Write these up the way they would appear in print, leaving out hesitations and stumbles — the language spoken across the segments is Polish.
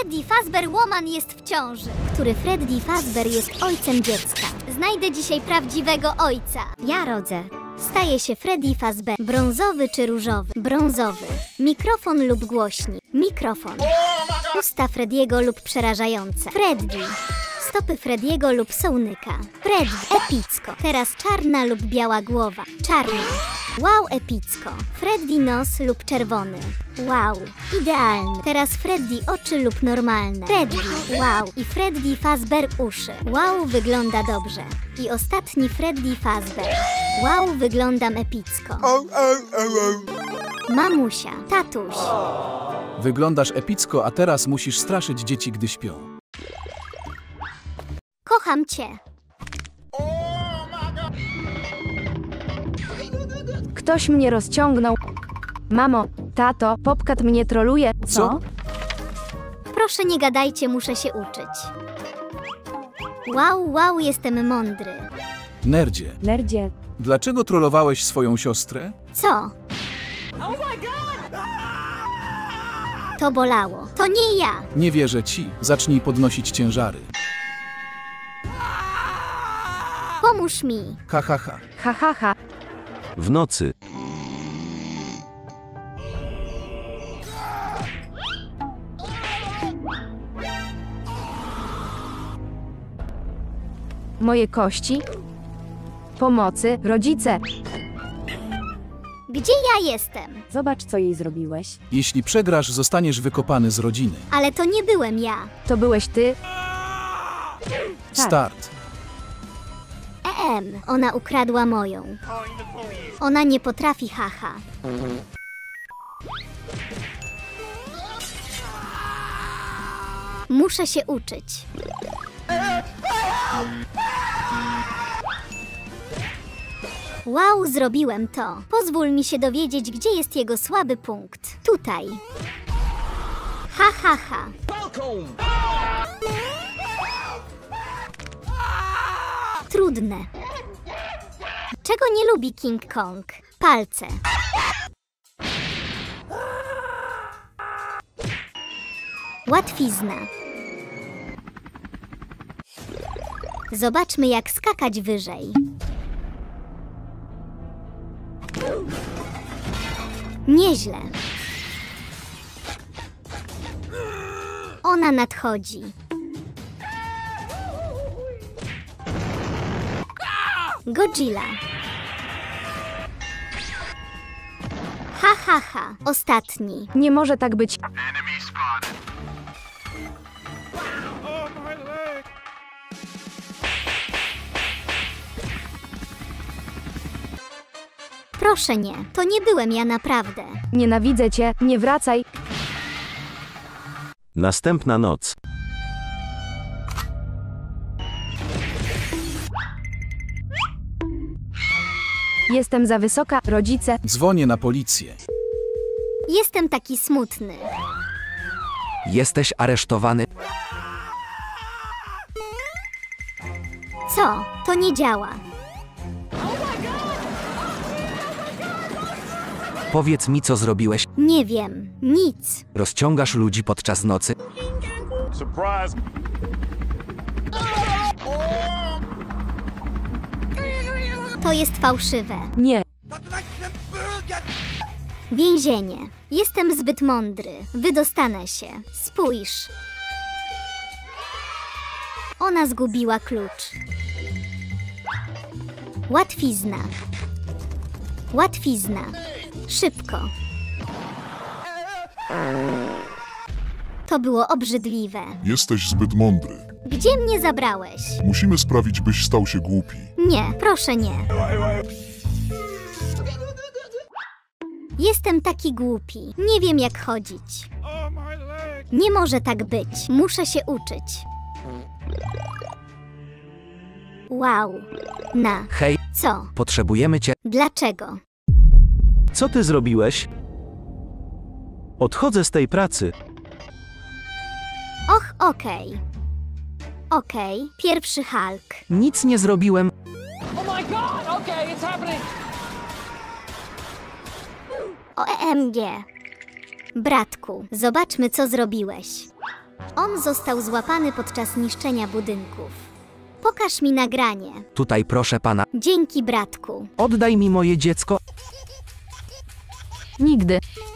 Freddy Fazbear Woman jest w ciąży. Który Freddy Fazbear jest ojcem dziecka? Znajdę dzisiaj prawdziwego ojca. Ja rodzę. Staje się Freddy Fazbear. Brązowy czy różowy? Brązowy. Mikrofon lub głośnik? Mikrofon. Usta Frediego lub przerażające? Freddy. Stopy Frediego lub Sołnyka? Freddy. Epicko. Teraz czarna lub biała głowa? Czarna. Wow, epicko. Freddy nos lub czerwony? Wow, idealny. Teraz Freddy oczy lub normalne? Freddy. Wow. I Freddy Fazbear uszy? Wow, wygląda dobrze. I ostatni Freddy Fazbear. Wow, wyglądam epicko. Mamusia, tatuś. Wyglądasz epicko, a teraz musisz straszyć dzieci, gdy śpią. Kocham cię. Ktoś mnie rozciągnął. Mamo, tato, Popcat mnie troluje. Co? Proszę nie gadajcie, muszę się uczyć. Wow, wow, jestem mądry. Nerdzie, Nerdzie. dlaczego trollowałeś swoją siostrę? Co? To bolało. To nie ja. Nie wierzę ci. Zacznij podnosić ciężary. Pomóż mi. Ha, ha, ha. Ha, ha, ha. W nocy. Moje kości. Pomocy, rodzice. Gdzie ja jestem? Zobacz, co jej zrobiłeś. Jeśli przegrasz, zostaniesz wykopany z rodziny. Ale to nie byłem ja. To byłeś ty? Start. Ona ukradła moją. Ona nie potrafi, haha. Muszę się uczyć. Wow, zrobiłem to. Pozwól mi się dowiedzieć, gdzie jest jego słaby punkt. Tutaj. Ha, ha, ha. Trudne. Czego nie lubi King Kong? Palce. Łatwizna. Zobaczmy, jak skakać wyżej. Nieźle. Ona nadchodzi. Godzilla. Ha, ha, ha. Ostatni. Nie może tak być. Proszę nie. To nie byłem ja naprawdę. Nienawidzę cię, nie wracaj. Następna noc. Jestem za wysoka, rodzice. Dzwonię na policję. Jestem taki smutny. Jesteś aresztowany. Co? To nie działa. Powiedz mi, co zrobiłeś. Nie wiem. Nic. Rozciągasz ludzi podczas nocy. Surprise! To jest fałszywe. Nie. Więzienie. Jestem zbyt mądry. Wydostanę się. Spójrz. Ona zgubiła klucz. Łatwizna. Łatwizna. Szybko. To było obrzydliwe. Jesteś zbyt mądry. Gdzie mnie zabrałeś? Musimy sprawić, byś stał się głupi. Nie, proszę nie. Jestem taki głupi. Nie wiem, jak chodzić. Nie może tak być. Muszę się uczyć. Wow. Hej, Co? potrzebujemy cię. Dlaczego? Co ty zrobiłeś? Odchodzę z tej pracy. Och, okej. Okej, pierwszy Hulk. Nic nie zrobiłem. OMG. Bratku, zobaczmy, co zrobiłeś. On został złapany podczas niszczenia budynków. Pokaż mi nagranie. Tutaj proszę pana. Dzięki, bratku. Oddaj mi moje dziecko. Nigdy.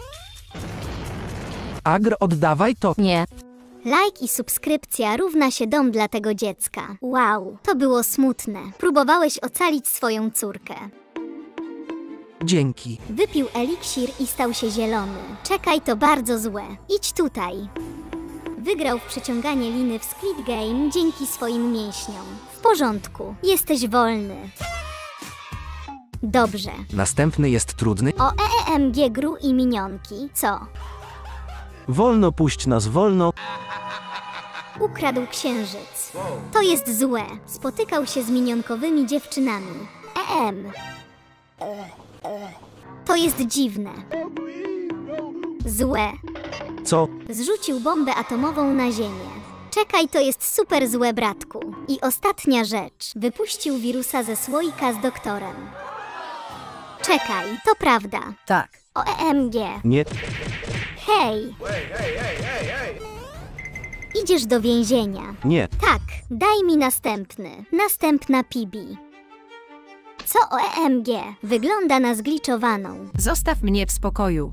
Agr, oddawaj to. Nie. Like i subskrypcja równa się dom dla tego dziecka. Wow, to było smutne. Próbowałeś ocalić swoją córkę. Dzięki. Wypił eliksir i stał się zielony. Czekaj, to bardzo złe. Idź tutaj. Wygrał w przeciąganie liny w Squid Game dzięki swoim mięśniom. W porządku, jesteś wolny. Dobrze. Następny jest trudny. O EEMG Gru i minionki. Co? Wolno, puść nas wolno. Ukradł księżyc. To jest złe. Spotykał się z minionkowymi dziewczynami. To jest dziwne. Złe. Co? Zrzucił bombę atomową na ziemię. Czekaj, to jest super złe, bratku. I ostatnia rzecz. Wypuścił wirusa ze słoika z doktorem. Czekaj, to prawda. Tak. O EMG. Nie. Hej! Idziesz do więzienia. Nie. Tak, daj mi następny. Następna Pibi. Co o EMG? Wygląda na zgliczowaną. Zostaw mnie w spokoju.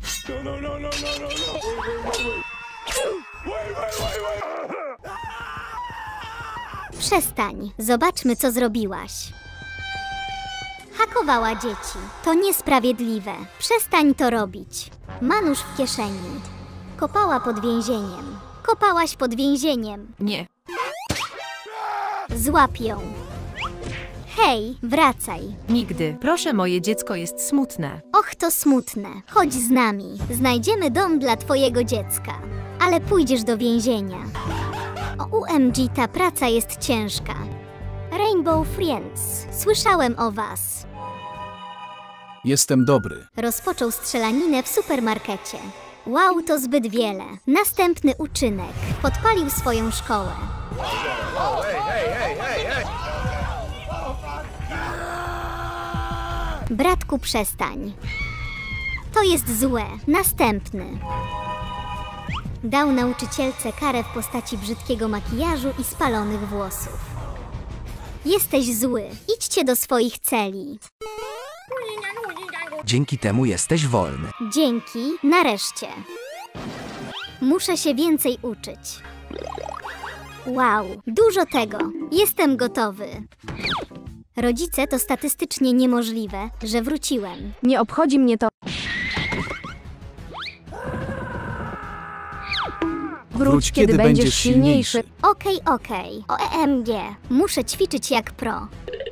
Przestań. Zobaczmy, co zrobiłaś. Hakowała dzieci. To niesprawiedliwe. Przestań to robić. Ma nóż w kieszeni. Kopała pod więzieniem. Kopałaś pod więzieniem. Nie. Złap ją. Hej, wracaj. Nigdy. Proszę, moje dziecko jest smutne. Och, to smutne. Chodź z nami. Znajdziemy dom dla twojego dziecka. Ale pójdziesz do więzienia. O UMG, ta praca jest ciężka. Rainbow Friends. Słyszałem o was. Jestem dobry. Rozpoczął strzelaninę w supermarkecie. Wow, to zbyt wiele. Następny uczynek. Podpalił swoją szkołę. Bratku, przestań. To jest złe. Następny. Dał nauczycielce karę w postaci brzydkiego makijażu i spalonych włosów. Jesteś zły. Idźcie do swoich celi. Dzięki temu jesteś wolny. Dzięki, nareszcie. Muszę się więcej uczyć. Wow, dużo tego. Jestem gotowy. Rodzice, to statystycznie niemożliwe, że wróciłem. Nie obchodzi mnie to. Wróć, kiedy będziesz silniejszy. Okej. O EMG. Muszę ćwiczyć jak pro.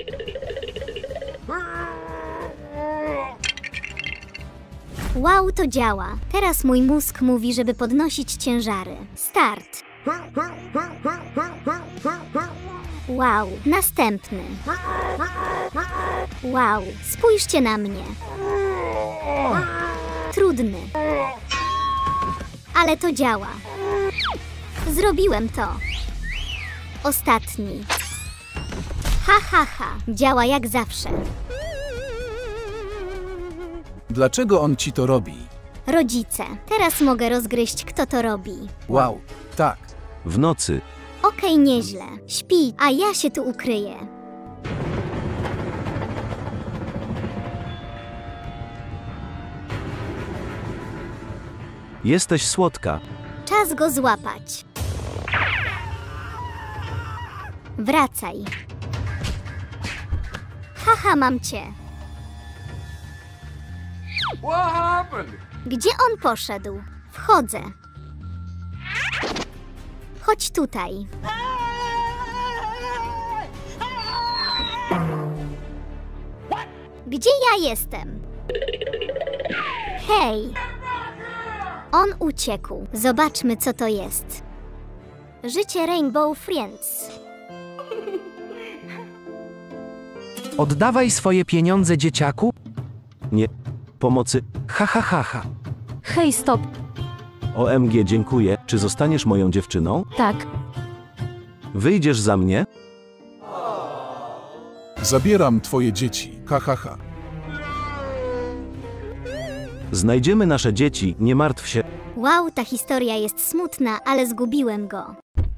Wow, to działa. Teraz mój mózg mówi, żeby podnosić ciężary. Start. Wow, następny. Wow, spójrzcie na mnie. Trudny. Ale to działa. Zrobiłem to. Ostatni. Ha. Działa jak zawsze. Dlaczego on ci to robi? Rodzice. Teraz mogę rozgryźć, kto to robi. Wow, tak. W nocy. Okej, nieźle. Śpi, a ja się tu ukryję. Jesteś słodka. Czas go złapać. Wracaj. Haha, mam cię. Gdzie on poszedł? Wchodzę. Chodź tutaj. Gdzie ja jestem? Hej! On uciekł. Zobaczmy, co to jest. Życie Rainbow Friends. Oddawaj swoje pieniądze, dzieciaku. Nie. Pomocy. Ha. Hej, stop. OMG, dziękuję. Czy zostaniesz moją dziewczyną? Tak. Wyjdziesz za mnie? Zabieram twoje dzieci. Ha. Znajdziemy nasze dzieci, nie martw się. Wow, ta historia jest smutna, ale zgubiłem go.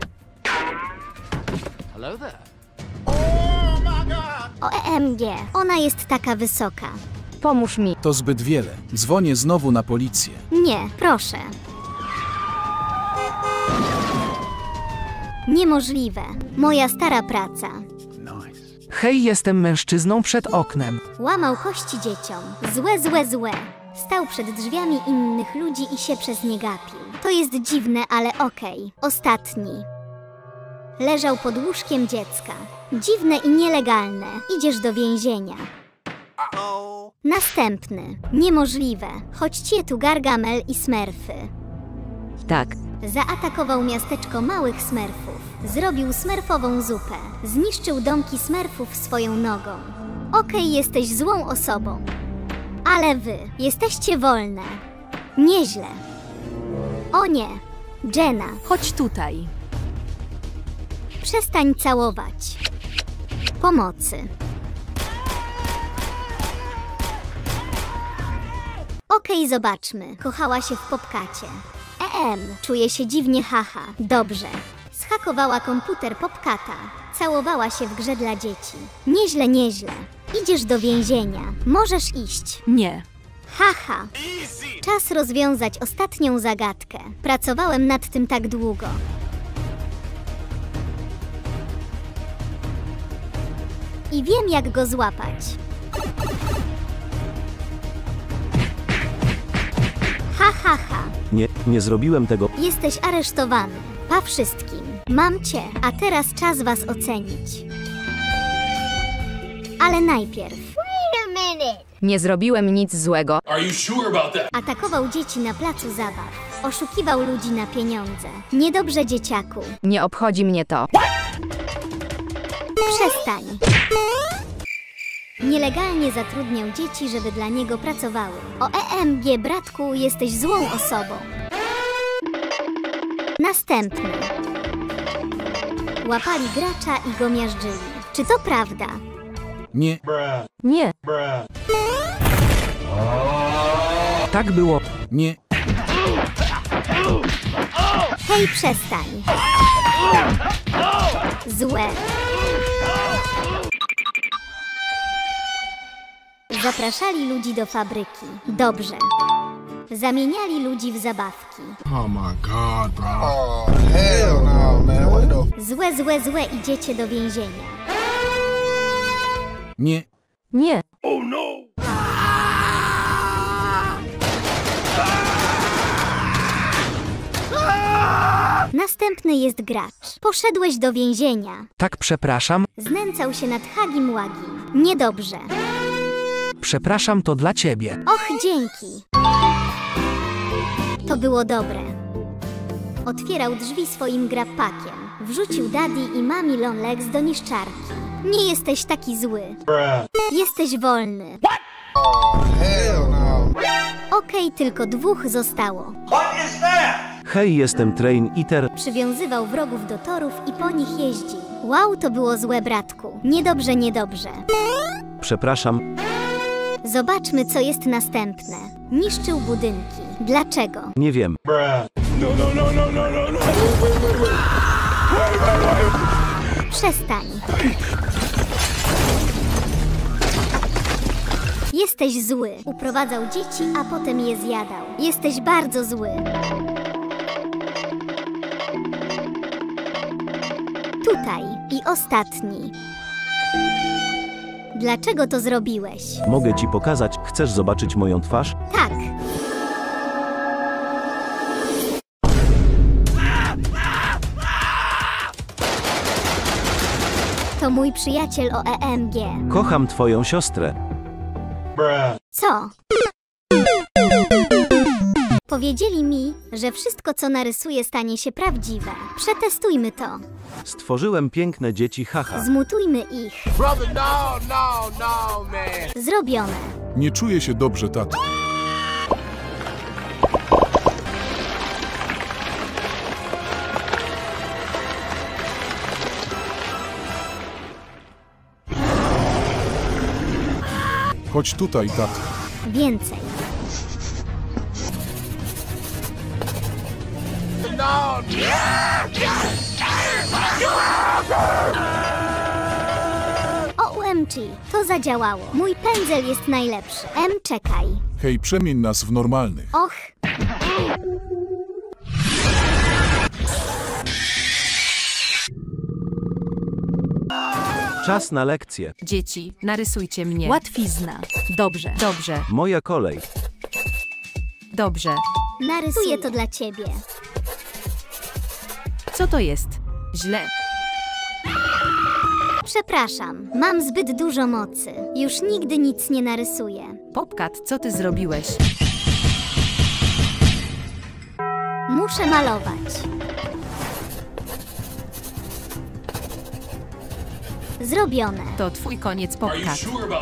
OMG, ona jest taka wysoka. Pomóż mi. To zbyt wiele. Dzwonię znowu na policję. Nie, proszę. Niemożliwe. Moja stara praca. Hej, jestem mężczyzną przed oknem. Łamał kości dzieciom. Złe, złe, złe. Stał przed drzwiami innych ludzi i się przez nie gapił. To jest dziwne, ale okej. Ostatni. Leżał pod łóżkiem dziecka. Dziwne i nielegalne. Idziesz do więzienia. Następny. Niemożliwe. Chodźcie tu Gargamel i Smurfy. Tak. Zaatakował miasteczko małych Smurfów. Zrobił smurfową zupę. Zniszczył domki Smurfów swoją nogą. Okej, jesteś złą osobą. Ale wy jesteście wolne. Nieźle. O nie. Jenna, Chodź tutaj. przestań całować. Pomocy. Okej, zobaczmy. Kochała się w Popcacie. Czuję się dziwnie, haha. Dobrze. Zhakowała komputer Popcata. Całowała się w grze dla dzieci. Nieźle, nieźle. Idziesz do więzienia. Możesz iść. Nie. Haha. Czas rozwiązać ostatnią zagadkę. Pracowałem nad tym tak długo. I wiem, jak go złapać. Ha, ha, ha. Nie zrobiłem tego. Jesteś aresztowany. Pa wszystkim. Mam cię, a teraz czas was ocenić. Ale najpierw. Nie zrobiłem nic złego. Atakował dzieci na placu zabaw. Oszukiwał ludzi na pieniądze. Niedobrze, dzieciaku. Nie obchodzi mnie to. Przestań. Nielegalnie zatrudniał dzieci, żeby dla niego pracowały. OMG, bratku, jesteś złą osobą. Następny. Łapali gracza i go miażdżyli. Czy to prawda? Nie. Nie. Tak było. Nie. Hej, przestań. Złe. Zapraszali ludzi do fabryki. Dobrze. Zamieniali ludzi w zabawki. Oh my god, bro. Oh, hell no, man. What the... Złe, złe, złe, idziecie do więzienia. Nie. Nie. Następny jest gracz. Poszedłeś do więzienia. Tak, przepraszam. Znęcał się nad Hagim Łagim. Niedobrze. Przepraszam, to dla ciebie. Och, dzięki. To było dobre. Otwierał drzwi swoim grabpakiem. Wrzucił Daddy i Mami Longlegs do niszczarki. Nie jesteś taki zły. Jesteś wolny. Hell no. Okej, tylko 2 zostało. Hej, jestem Train Eater. Przywiązywał wrogów do torów i po nich jeździł. Wow, to było złe, bratku. Niedobrze, niedobrze. Przepraszam. Zobaczmy, co jest następne. Niszczył budynki. Dlaczego? Nie wiem. Przestań. Jesteś zły. Uprowadzał dzieci, a potem je zjadał. Jesteś bardzo zły. Tutaj. I ostatni. Dlaczego to zrobiłeś? Mogę ci pokazać. Chcesz zobaczyć moją twarz? Tak. To mój przyjaciel OMG. Kocham twoją siostrę. Co? Powiedzieli mi, że wszystko, co narysuję, stanie się prawdziwe. Przetestujmy to. Stworzyłem piękne dzieci, haha. Zmutujmy ich. Zrobione. Nie czuję się dobrze, tato. Chodź tutaj, tato. Więcej. OMG, to zadziałało. Mój pędzel jest najlepszy. Czekaj. Hej, przemień nas w normalnych. Och. Czas na lekcję. Dzieci, narysujcie mnie. Łatwizna. Dobrze. Dobrze, Moja kolej. dobrze. Narysuję to dla ciebie. Co to jest? Źle. Przepraszam, mam zbyt dużo mocy. Już nigdy nic nie narysuję. Popkat, co ty zrobiłeś? Muszę malować. Zrobione. To twój koniec, Popkat.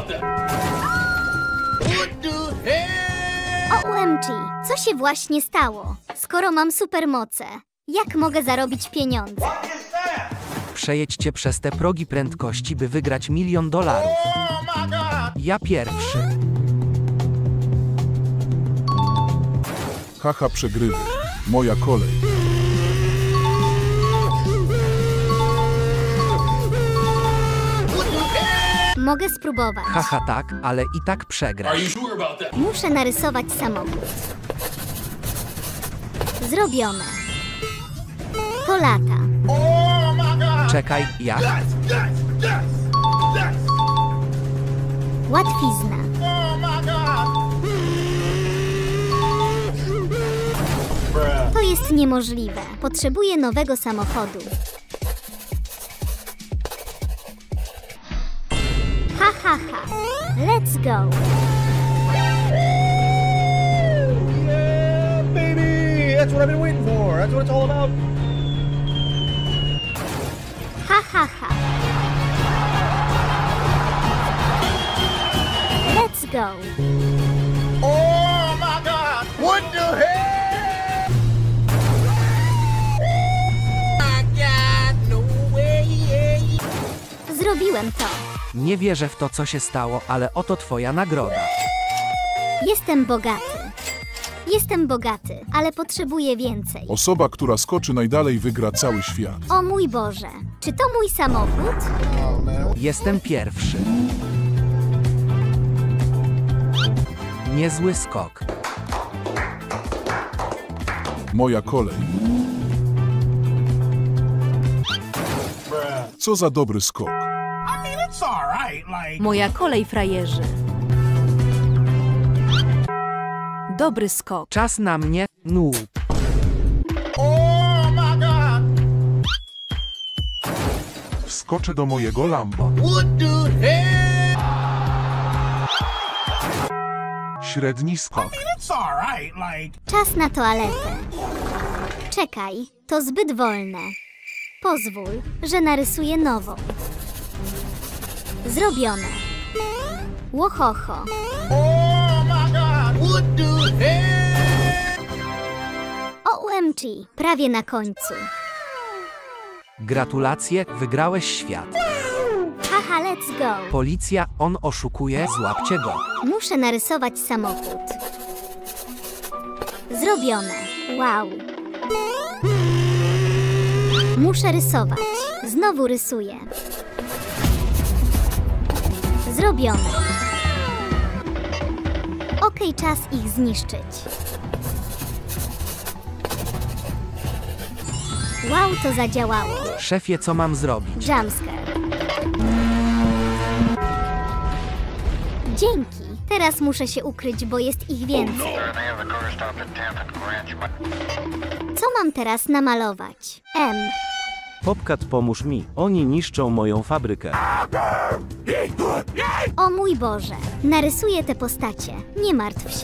OMG, co się właśnie stało? Skoro mam supermoce, jak mogę zarobić pieniądze? Przejedźcie przez te progi prędkości, by wygrać $1 000 000. Ja pierwszy. Haha, przegrywy. Moja kolej. Mogę spróbować. Haha tak, ale i tak przegrasz. Muszę narysować samochód. Zrobione. To lata. Czekaj, jak? Łatwizna. To jest niemożliwe. Potrzebuję nowego samochodu. Ha, ha, ha. Let's go. Baby, that's what I've been waiting for. That's what it's all about. Ha, ha, ha. Let's go. Oh my God! What the hell? I got no way. Zrobiłem to. Nie wierzę w to, co się stało, ale oto twoja nagroda. Jestem bogaty. Jestem bogaty, ale potrzebuję więcej. Osoba, która skoczy najdalej, wygra cały świat. O mój Boże, czy to mój samochód? Jestem pierwszy. Niezły skok. Moja kolej. Co za dobry skok. It's all right, like. Moja kolej, frajerzy. Dobry skok. Czas na mnie, noob. Oh my God! Wskoczę do mojego Lambo. What the hell? Średni skok. It's all right, like. Czas na toaletę. Czekaj, to zbyt wolne. Pozwól, że narysuję nową. Zrobione. Łohoho. Oh my God! What the hell? OMG, prawie na końcu. Gratulacje, wygrałeś świat. Haha, let's go. Policja, on oszukuje, złapcie go. Muszę narysować samochód. Zrobione. Wow. Muszę rysować. Znowu rysuję. Zrobione. Okej, czas ich zniszczyć. Wow, to zadziałało. Szefie, co mam zrobić? Jumpscare. Dzięki. Teraz muszę się ukryć, bo jest ich więcej. Co mam teraz namalować? Popkat, pomóż mi. Oni niszczą moją fabrykę. O mój Boże. Narysuję te postacie. Nie martw się.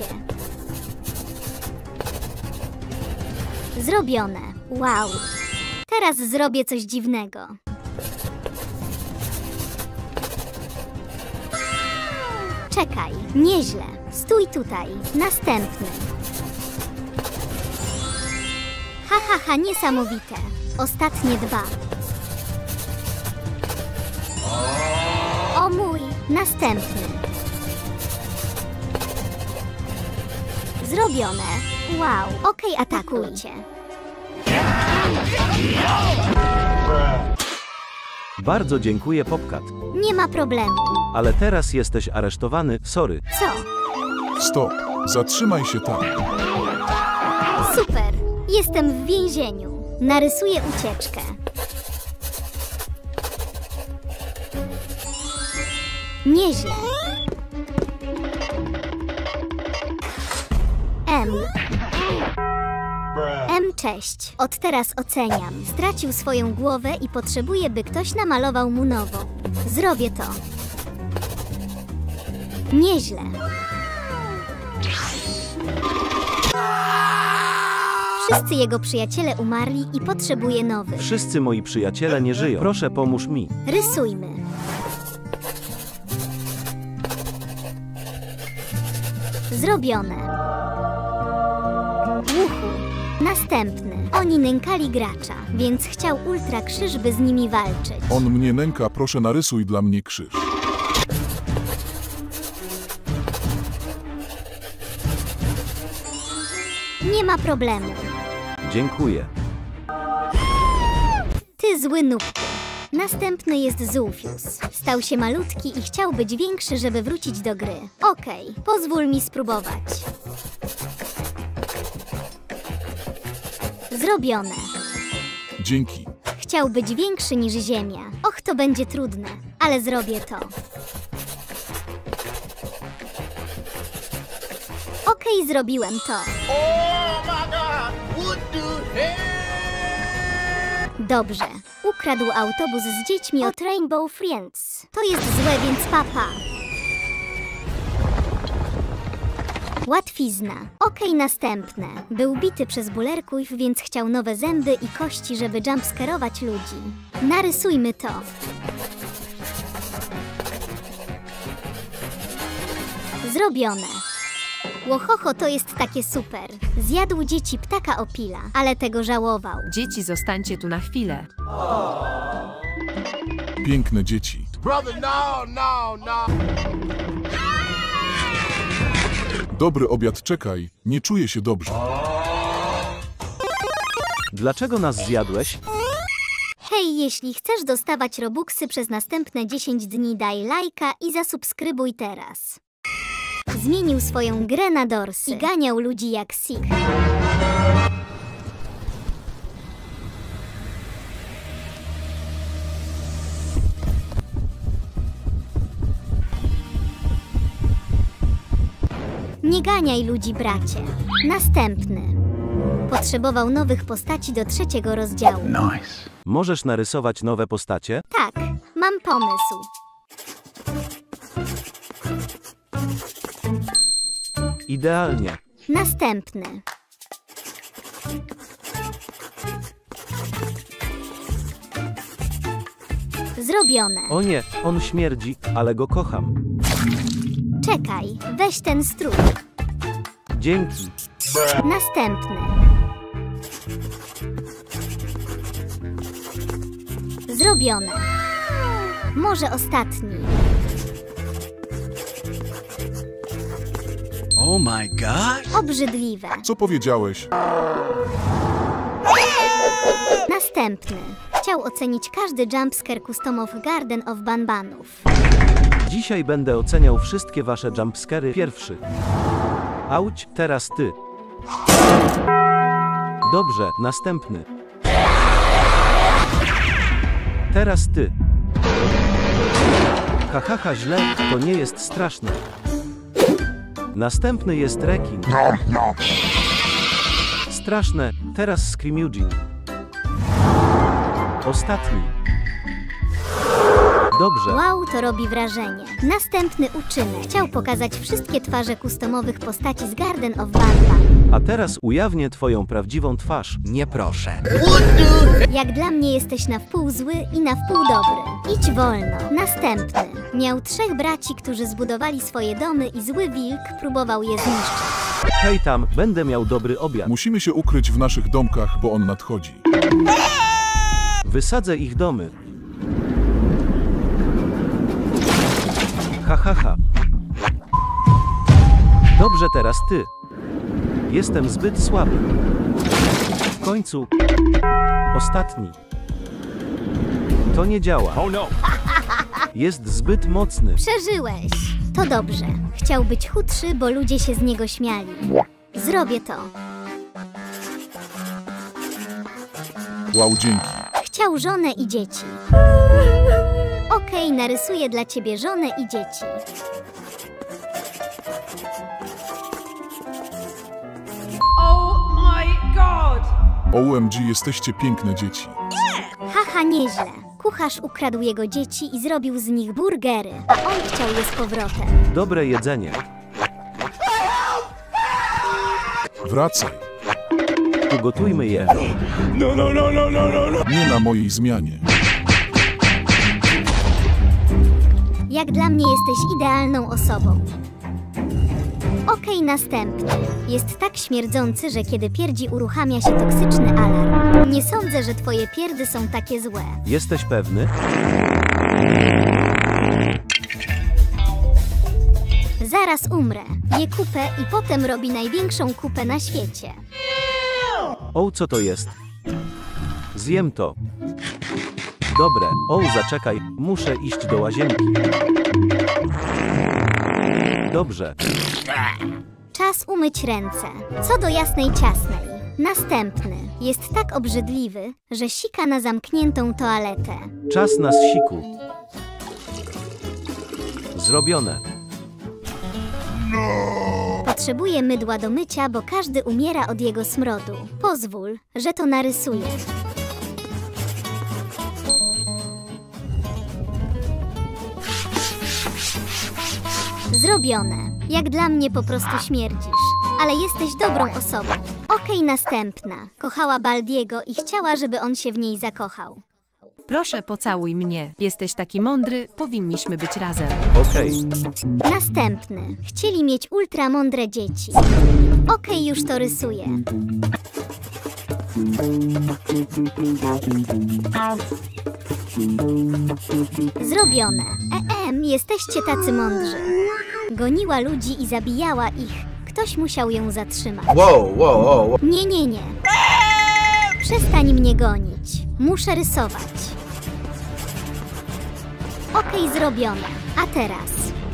Zrobione. Wow. Teraz zrobię coś dziwnego. Czekaj, nieźle. Stój tutaj. Następny. Ha, ha, ha, niesamowite. Ostatnie 2. O mój. Następny. Zrobione. Wow. Okej, atakujcie. Bardzo dziękuję, Popcat. Nie ma problemu. Ale teraz jesteś aresztowany, sorry. Co? Stop. Zatrzymaj się tam. Super. Jestem w więzieniu. Narysuję ucieczkę. Nieźle. Cześć. Od teraz oceniam. Stracił swoją głowę i potrzebuje, by ktoś namalował mu nową. Zrobię to. Nieźle. Wszyscy jego przyjaciele umarli i potrzebuje nowych. Wszyscy moi przyjaciele nie żyją. Proszę, pomóż mi. Rysujmy. Zrobione. Uhu. Następny. Oni nękali gracza, więc chciał Ultra Krzyż, by z nimi walczyć. On mnie nęka, proszę narysuj dla mnie krzyż. Nie ma problemu. Dziękuję. Ty zły nubku. Następny jest Zulfius. Stał się malutki i chciał być większy, żeby wrócić do gry. Okej, pozwól mi spróbować. Zrobione. Dzięki. Chciał być większy niż Ziemia. Och, to będzie trudne, ale zrobię to. Okej, zrobiłem to. Oh my God! What the hell? Dobrze. Ukradł autobus z dziećmi od Rainbow Friends. To jest złe, więc papa. Łatwizna. Okej, następne. Był bity przez Bullerkuif, więc chciał nowe zęby i kości, żeby jumpscarować ludzi. Narysujmy to. Zrobione. Łohoho, to jest takie super. Zjadł dzieci ptaka Opila, ale tego żałował. Dzieci, zostańcie tu na chwilę. Piękne dzieci. Brother, no. Dobry obiad, czekaj. Nie czuję się dobrze. Dlaczego nas zjadłeś? Hej, jeśli chcesz dostawać robuxy przez następne 10 dni, daj lajka i zasubskrybuj teraz. Zmienił swoją grę na dorsy i ganiał ludzi jak Sig. Nie ganiaj ludzi, bracie. Następny. Potrzebował nowych postaci do 3. rozdziału. Możesz narysować nowe postacie? Tak, mam pomysł. Idealnie. Następny. Zrobione. O nie, on śmierdzi, ale go kocham. Czekaj, weź ten strój. Dzięki. Następny. Zrobione. Może ostatni. Oh my god! Obrzydliwe. Co powiedziałeś? Następny. Chciał ocenić każdy jumpscare Custom of Garden of Banbanów. Dzisiaj będę oceniał wszystkie wasze jumpscary pierwszy. Auć, teraz ty. Dobrze, następny. Teraz ty. Hahaha, źle, to nie jest straszne. Następny jest rekin. Straszne, teraz Screamugin. Ostatni. Dobrze. Wow, to robi wrażenie. Następny uczynek. Chciał pokazać wszystkie twarze customowych postaci z Garden of Banban. A teraz ujawnię twoją prawdziwą twarz. Nie proszę. Jak dla mnie jesteś na wpół zły i na wpół dobry. Idź wolno. Następny. Miał 3 braci, którzy zbudowali swoje domy i zły wilk próbował je zniszczyć. Hej tam, będę miał dobry obiad. Musimy się ukryć w naszych domkach, bo on nadchodzi. Wysadzę ich domy. Hahaha. Dobrze, teraz ty. Jestem zbyt słaby. końcu. Ostatni. To nie działa. Oh no. Jest zbyt mocny. Przeżyłeś. To dobrze. Chciał być chudszy, bo ludzie się z niego śmiali. Zrobię to. Wow, dzięki. Chciał żonę i dzieci. Okej, narysuję dla ciebie żonę i dzieci. OMG, jesteście piękne dzieci. Haha, nieźle. Kucharz ukradł jego dzieci i zrobił z nich burgery, a on chciał je z powrotem. Dobre jedzenie. Wracaj. Ugotujmy je. Nie na mojej zmianie. Jak dla mnie jesteś idealną osobą. Okej, następny. Jest tak śmierdzący, że kiedy pierdzi, uruchamia się toksyczny alarm. Nie sądzę, że twoje pierdy są takie złe. Jesteś pewny? Zaraz umrę. Je kupę i potem robi największą kupę na świecie. O, co to jest? Zjem to. Dobre. O, zaczekaj. Muszę iść do łazienki. Dobrze. Czas umyć ręce. Co do jasnej ciasnej. Następny. Jest tak obrzydliwy, że sika na zamkniętą toaletę. Czas na siku. Zrobione. Potrzebuję mydła do mycia, bo każdy umiera od jego smrodu. Pozwól, że to narysuję. Zrobione. Jak dla mnie po prostu śmierdzisz. Ale jesteś dobrą osobą. Okej, następna. Kochała Baldiego i chciała, żeby on się w niej zakochał. Proszę, pocałuj mnie. Jesteś taki mądry, powinniśmy być razem. Okej. Następny. Chcieli mieć ultramądre dzieci. Okej, już to rysuję. Zrobione. Jesteście tacy mądrzy. Goniła ludzi i zabijała ich. Ktoś musiał ją zatrzymać. Wow. Nie. Przestań mnie gonić. Muszę rysować. Okej, zrobione. A teraz?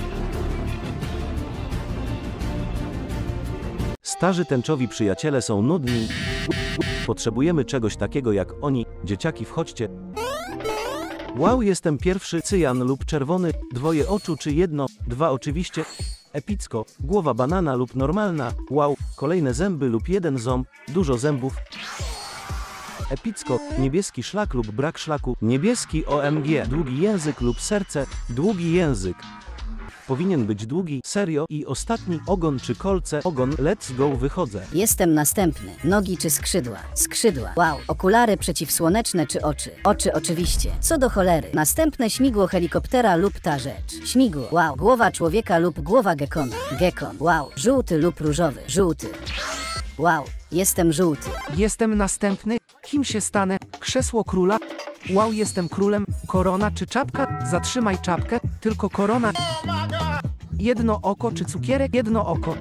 Starzy tęczowi przyjaciele są nudni. Potrzebujemy czegoś takiego jak oni. Dzieciaki, wchodźcie. Wow, jestem pierwszy. Cyjan lub czerwony. Dwoje oczu czy jedno? Dwa oczywiście. Epicko. Głowa banana lub normalna. Wow. Kolejne zęby lub jeden ząb. Dużo zębów. Epicko. Niebieski szlak lub brak szlaku. Niebieski OMG. Długi język lub serce. Długi język. Powinien być długi, serio. I ostatni, ogon czy kolce. Ogon, let's go, wychodzę. Jestem następny. Nogi czy skrzydła? Skrzydła. Wow. Okulary przeciwsłoneczne czy oczy? Oczy oczywiście. Co do cholery. Następne śmigło helikoptera lub ta rzecz. Śmigło. Wow. Głowa człowieka lub głowa gekona. Gekon. Wow. Żółty lub różowy. Żółty. Wow. Jestem żółty. Jestem następny. Kim się stanę? Krzesło króla? Wow, jestem królem. Korona czy czapka? Zatrzymaj czapkę. Tylko korona. Jedno oko czy cukierek? Jedno oko.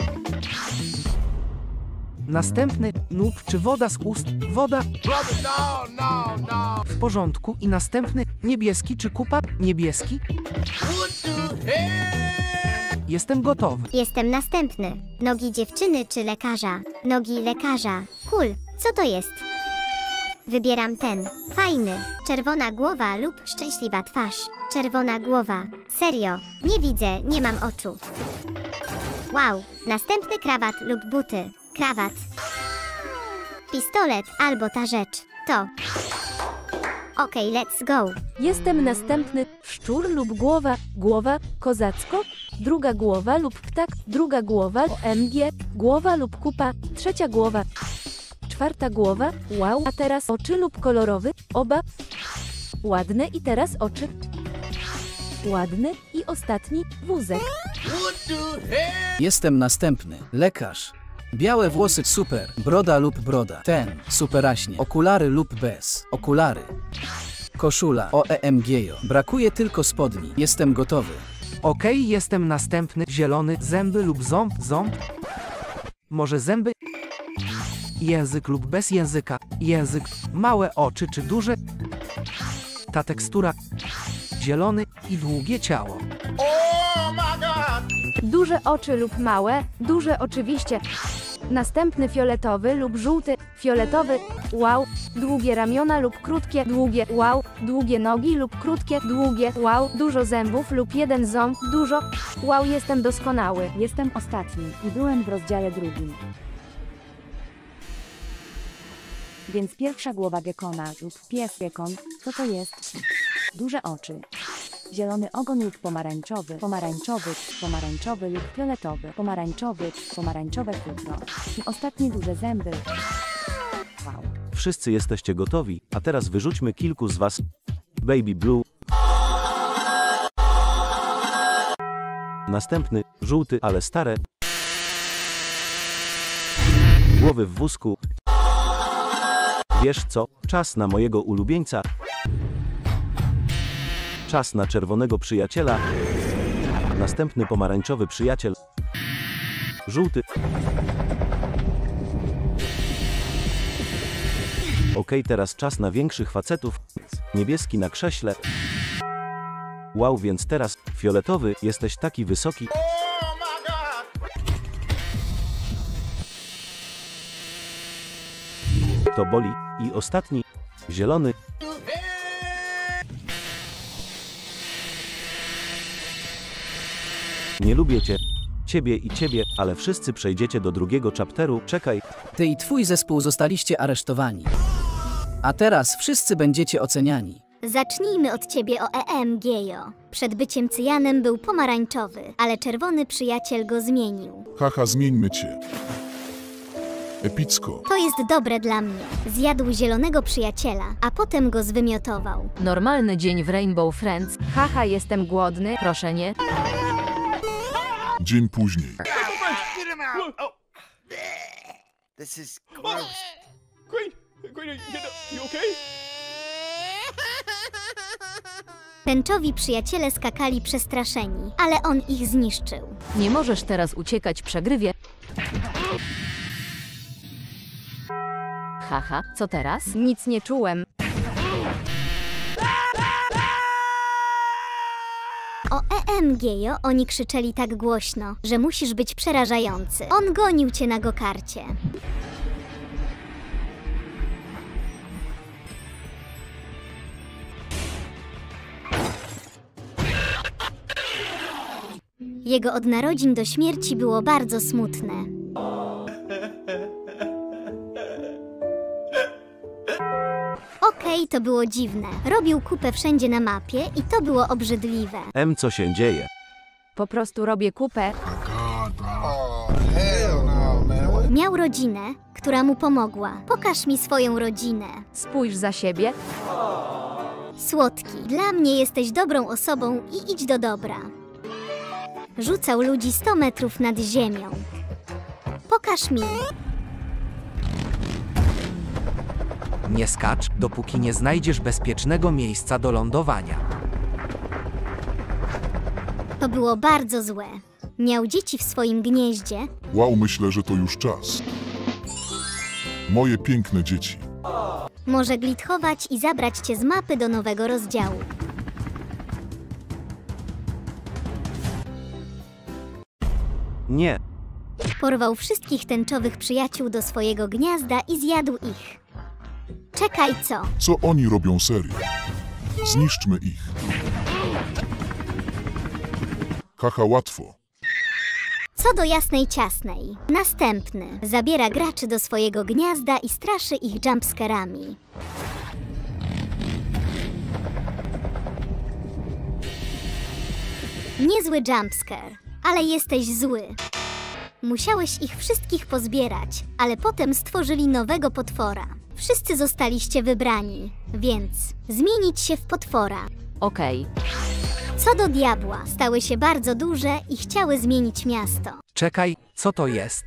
Następny. Nóg czy woda z ust? Woda. W porządku. I następny. Niebieski czy kupa? Niebieski. Jestem gotowy. Jestem następny. Nogi dziewczyny czy lekarza? Nogi lekarza. Cool. Co to jest? Wybieram ten. Fajny. Czerwona głowa lub szczęśliwa twarz. Czerwona głowa. Serio. Nie widzę, nie mam oczu. Wow. Następny krawat lub buty. Krawat. Pistolet albo ta rzecz. To. Okej, let's go. Jestem następny. Szczur lub głowa. Głowa. Kozacko. Druga głowa lub ptak. Druga głowa. OMG. Głowa lub kupa. Trzecia głowa. Czwarta głowa. Wow. A teraz oczy lub kolorowy. Oba. Ładne i teraz oczy. Ładny i ostatni. Wózek. Jestem następny. Lekarz. Białe włosy super. Broda lub broda. Ten. Superaśnie. Okulary lub bez. Okulary. Koszula. OEMG-jo. Brakuje tylko spodni. Jestem gotowy. Okej, jestem następny. Zielony. Zęby lub ząb? Ząb? Może zęby? Język lub bez języka. Język. Małe oczy czy duże? Ta tekstura. Zielony i długie ciało. Oh my God! Duże oczy lub małe, duże oczywiście. Następny fioletowy lub żółty, fioletowy, wow, długie ramiona lub krótkie, długie, wow, długie nogi lub krótkie, długie, wow, dużo zębów lub jeden ząb, dużo, wow, jestem doskonały. Jestem ostatni i byłem w rozdziale drugim. Więc pierwsza głowa gekona lub pies gekon, co to jest? Duże oczy. Zielony ogon lub pomarańczowy, pomarańczowy lub fioletowy, pomarańczowe futro. I ostatnie duże zęby. Wow. Wszyscy jesteście gotowi, a teraz wyrzućmy kilku z was. Baby Blue. Następny, żółty, ale stare. Głowy w wózku. Wiesz co? Czas na mojego ulubieńca. Czas na czerwonego przyjaciela. Następny pomarańczowy przyjaciel. Żółty. Okej, teraz czas na większych facetów. Niebieski na krześle. Wow, więc teraz, fioletowy, jesteś taki wysoki. To boli. I ostatni, zielony. Nie lubię cię. Ciebie i ciebie, ale wszyscy przejdziecie do drugiego chapteru. Czekaj. Ty i twój zespół zostaliście aresztowani. A teraz wszyscy będziecie oceniani. Zacznijmy od ciebie o EMGejo. Przed byciem cyjanem był pomarańczowy, ale czerwony przyjaciel go zmienił. Haha, zmieńmy cię. Epicko. To jest dobre dla mnie. Zjadł zielonego przyjaciela, a potem go zwymiotował. Normalny dzień w Rainbow Friends. Haha, jestem głodny, proszę nie. Dzień później. This is gross. Queen, you okay? Tęczowi przyjaciele skakali przestraszeni, ale on ich zniszczył. Nie możesz teraz uciekać, przegrywie. Haha, co teraz? Nic nie czułem. O EMGejo oni krzyczeli tak głośno, że musisz być przerażający. On gonił cię na gokarcie. Jego od narodzin do śmierci było bardzo smutne. Okej, to było dziwne. Robił kupę wszędzie na mapie i to było obrzydliwe. Co się dzieje? Po prostu robię kupę. Oh, hell no, man. Miał rodzinę, która mu pomogła. Pokaż mi swoją rodzinę. Spójrz za siebie. Słodki, dla mnie jesteś dobrą osobą i idź do dobra. Rzucał ludzi 100 metrów nad ziemią. Pokaż mi. Nie skacz, dopóki nie znajdziesz bezpiecznego miejsca do lądowania. To było bardzo złe. Miał dzieci w swoim gnieździe. Wow, myślę, że to już czas. Moje piękne dzieci. Może glitchować i zabrać cię z mapy do nowego rozdziału. Nie. Porwał wszystkich tęczowych przyjaciół do swojego gniazda i zjadł ich. Czekaj, co? Co oni robią serio? Zniszczmy ich. Haha, łatwo. Co do jasnej ciasnej. Następny. Zabiera graczy do swojego gniazda i straszy ich jumpscarami. Niezły jumpscare, ale jesteś zły. Musiałeś ich wszystkich pozbierać, ale potem stworzyli nowego potwora. Wszyscy zostaliście wybrani, więc zmienić się w potwora. Okej. Co do diabła, stały się bardzo duże i chciały zmienić miasto. Czekaj, co to jest?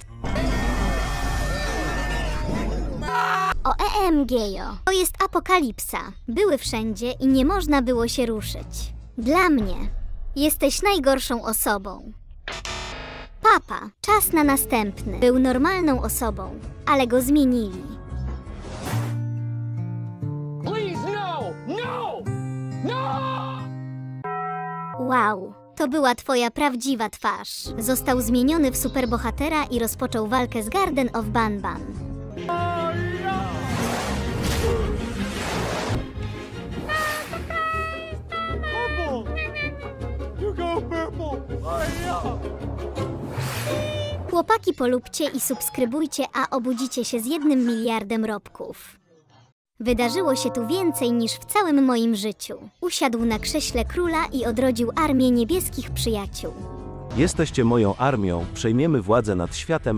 O EMGejo. To jest apokalipsa. Były wszędzie i nie można było się ruszyć. Dla mnie jesteś najgorszą osobą. Papa, czas na następny. Był normalną osobą, ale go zmienili. Please, no! No! No! Wow, to była twoja prawdziwa twarz. Został zmieniony w superbohatera i rozpoczął walkę z Garden of Banban. Chłopaki, polubcie i subskrybujcie, a obudzicie się z 1 miliardem robków. Wydarzyło się tu więcej niż w całym moim życiu. Usiadł na krześle króla i odrodził armię niebieskich przyjaciół. Jesteście moją armią, przejmiemy władzę nad światem.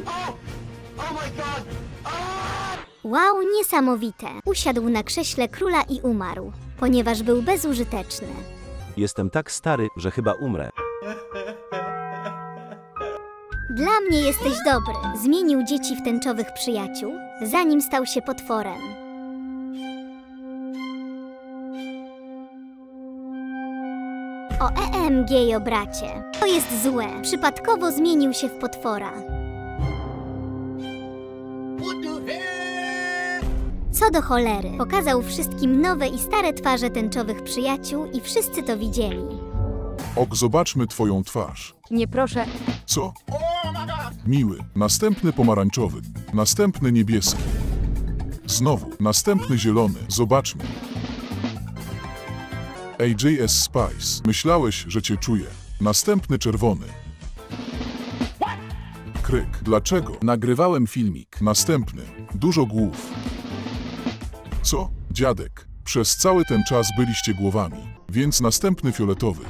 Wow, niesamowite. Usiadł na krześle króla i umarł, ponieważ był bezużyteczny. Jestem tak stary, że chyba umrę. Dla mnie jesteś dobry. Zmienił dzieci w tęczowych przyjaciół, zanim stał się potworem. O EMG, bracie. To jest złe. Przypadkowo zmienił się w potwora. Co do cholery. Pokazał wszystkim nowe i stare twarze tęczowych przyjaciół i wszyscy to widzieli. Ok, zobaczmy twoją twarz. Nie proszę. Co? Miły. Następny pomarańczowy. Następny niebieski. Znowu. Następny zielony. Zobaczmy. AJS Spice. Myślałeś, że cię czuję. Następny czerwony. Kryk. Dlaczego? Nagrywałem filmik. Następny. Dużo głów. Co? Dziadek. Przez cały ten czas byliście głowami. Więc następny fioletowy.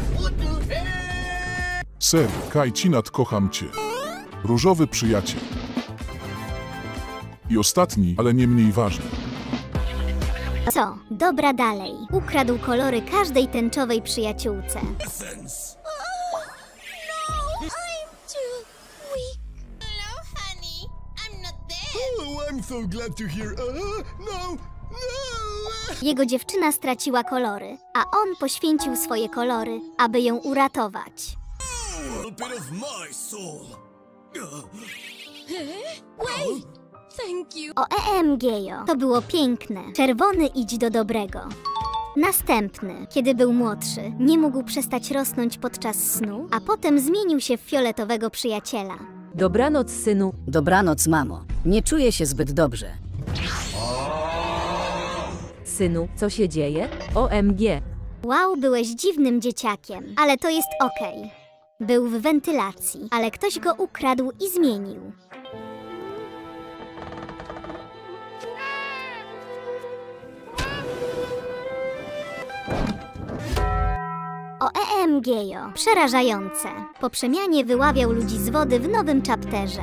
Serio, Kajcinat, kocham cię. Różowy przyjaciel. I ostatni, ale nie mniej ważny. Co? Dobra, dalej. Ukradł kolory każdej tęczowej przyjaciółce. I'm so glad to hear. No. Jego dziewczyna straciła kolory, a on poświęcił swoje kolory, aby ją uratować. O EMG-jo, to było piękne. Czerwony, idź do dobrego. Następny, kiedy był młodszy, nie mógł przestać rosnąć podczas snu, a potem zmienił się w fioletowego przyjaciela. Dobranoc, synu. Dobranoc, mamo. Nie czuję się zbyt dobrze. Synu, co się dzieje? OMG. Wow, byłeś dziwnym dzieciakiem, ale to jest okej. Był w wentylacji, ale ktoś go ukradł i zmienił. O EMG-jo, przerażające. Po przemianie wyławiał ludzi z wody w nowym chapterze.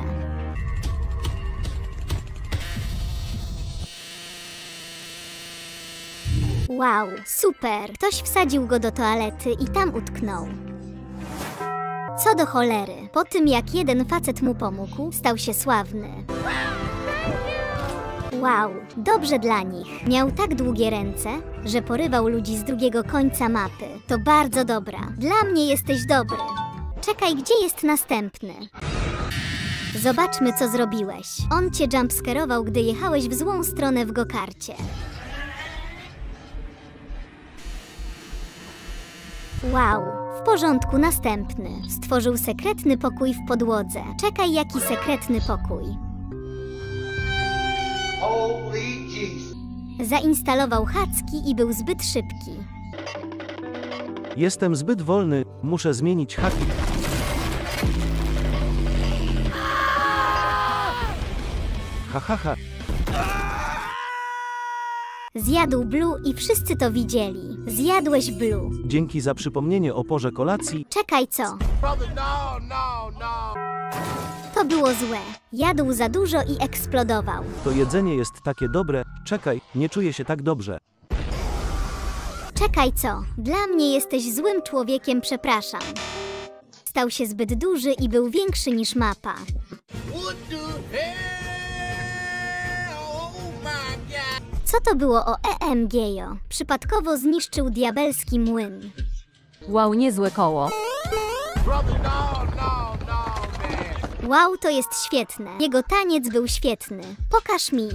Wow, super. Ktoś wsadził go do toalety i tam utknął. Co do cholery, po tym jak jeden facet mu pomógł, stał się sławny. Wow, dobrze dla nich. Miał tak długie ręce, że porywał ludzi z drugiego końca mapy. To bardzo dobra. Dla mnie jesteś dobry. Czekaj, gdzie jest następny? Zobaczmy, co zrobiłeś. On cię jumpscarował, gdy jechałeś w złą stronę w gokarcie. Wow, w porządku, następny. Stworzył sekretny pokój w podłodze. Czekaj, jaki sekretny pokój. Zainstalował hacki i był zbyt szybki. Jestem zbyt wolny, muszę zmienić haki. Ha. Zjadł Blue i wszyscy to widzieli. Zjadłeś Blue. Dzięki za przypomnienie o porze kolacji. Czekaj, co? To było złe. Jadł za dużo i eksplodował. To jedzenie jest takie dobre. Czekaj, nie czuję się tak dobrze. Czekaj, co? Dla mnie jesteś złym człowiekiem, przepraszam. Stał się zbyt duży i był większy niż mapa. Co to było o EMG-jo? Przypadkowo zniszczył diabelski młyn. Wow, niezłe koło. Wow, to jest świetne. Jego taniec był świetny. Pokaż mi.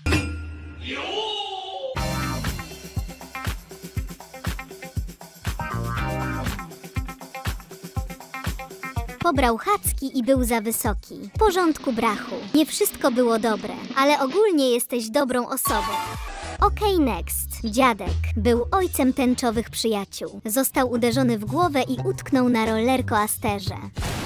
Pobrał hacki i był za wysoki. W porządku, brachu. Nie wszystko było dobre, ale ogólnie jesteś dobrą osobą. Okej, next. Dziadek był ojcem tęczowych przyjaciół. Został uderzony w głowę i utknął na rollercoasterze.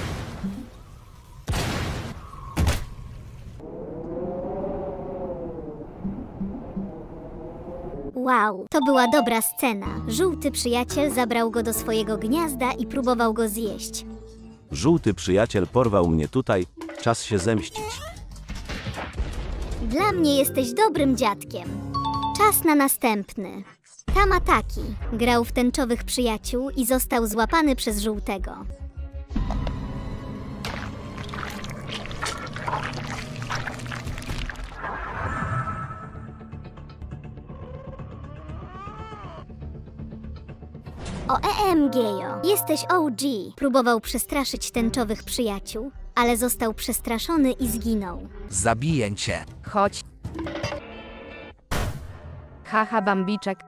Wow, to była dobra scena. Żółty przyjaciel zabrał go do swojego gniazda i próbował go zjeść. Żółty przyjaciel porwał mnie tutaj, czas się zemścić. Dla mnie jesteś dobrym dziadkiem. Czas na następny. Tamataki grał w tęczowych przyjaciół i został złapany przez żółtego. OMGjo, jesteś OG. Próbował przestraszyć tęczowych przyjaciół, ale został przestraszony i zginął. Zabiję cię. Chodź. Haha, Bambiczek.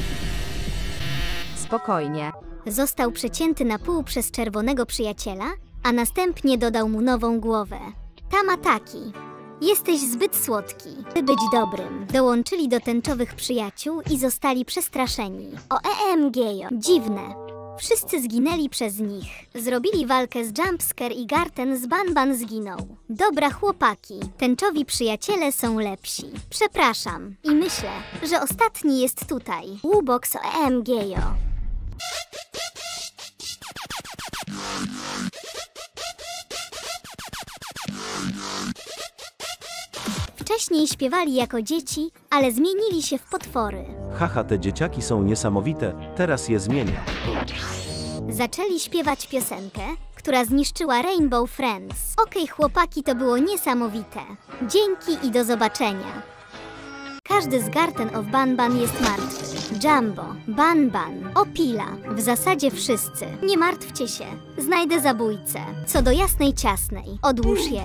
Spokojnie. Został przecięty na pół przez czerwonego przyjaciela, a następnie dodał mu nową głowę. Tamataki. Jesteś zbyt słodki, by być dobrym. Dołączyli do tęczowych przyjaciół i zostali przestraszeni. OMGjo, dziwne. Wszyscy zginęli przez nich. Zrobili walkę z Jumpscare i Garten z Banban zginął. Dobra chłopaki, tęczowi przyjaciele są lepsi. Przepraszam. I myślę, że ostatni jest tutaj. Łubox OMGjo. Wcześniej śpiewali jako dzieci, ale zmienili się w potwory. Haha, te dzieciaki są niesamowite, teraz je zmienię. Zaczęli śpiewać piosenkę, która zniszczyła Rainbow Friends. Okej, chłopaki, to było niesamowite. Dzięki i do zobaczenia. Każdy z Garten of Banban jest martwy. Jumbo, Banban, Opila, w zasadzie wszyscy. Nie martwcie się, znajdę zabójcę. Co do jasnej ciasnej, odłóż je.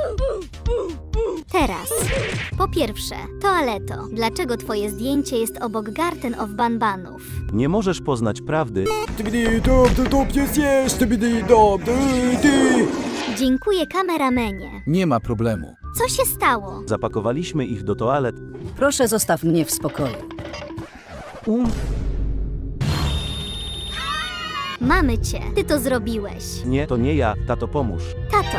Teraz, po pierwsze, toaleto, dlaczego twoje zdjęcie jest obok Garten of Banbanów? Nie możesz poznać prawdy. Dziękuję, kameramenie. Nie ma problemu. Co się stało? Zapakowaliśmy ich do toalet. Proszę, zostaw mnie w spokoju. Mamy cię, ty to zrobiłeś. Nie, to nie ja, tato, pomóż. Tato.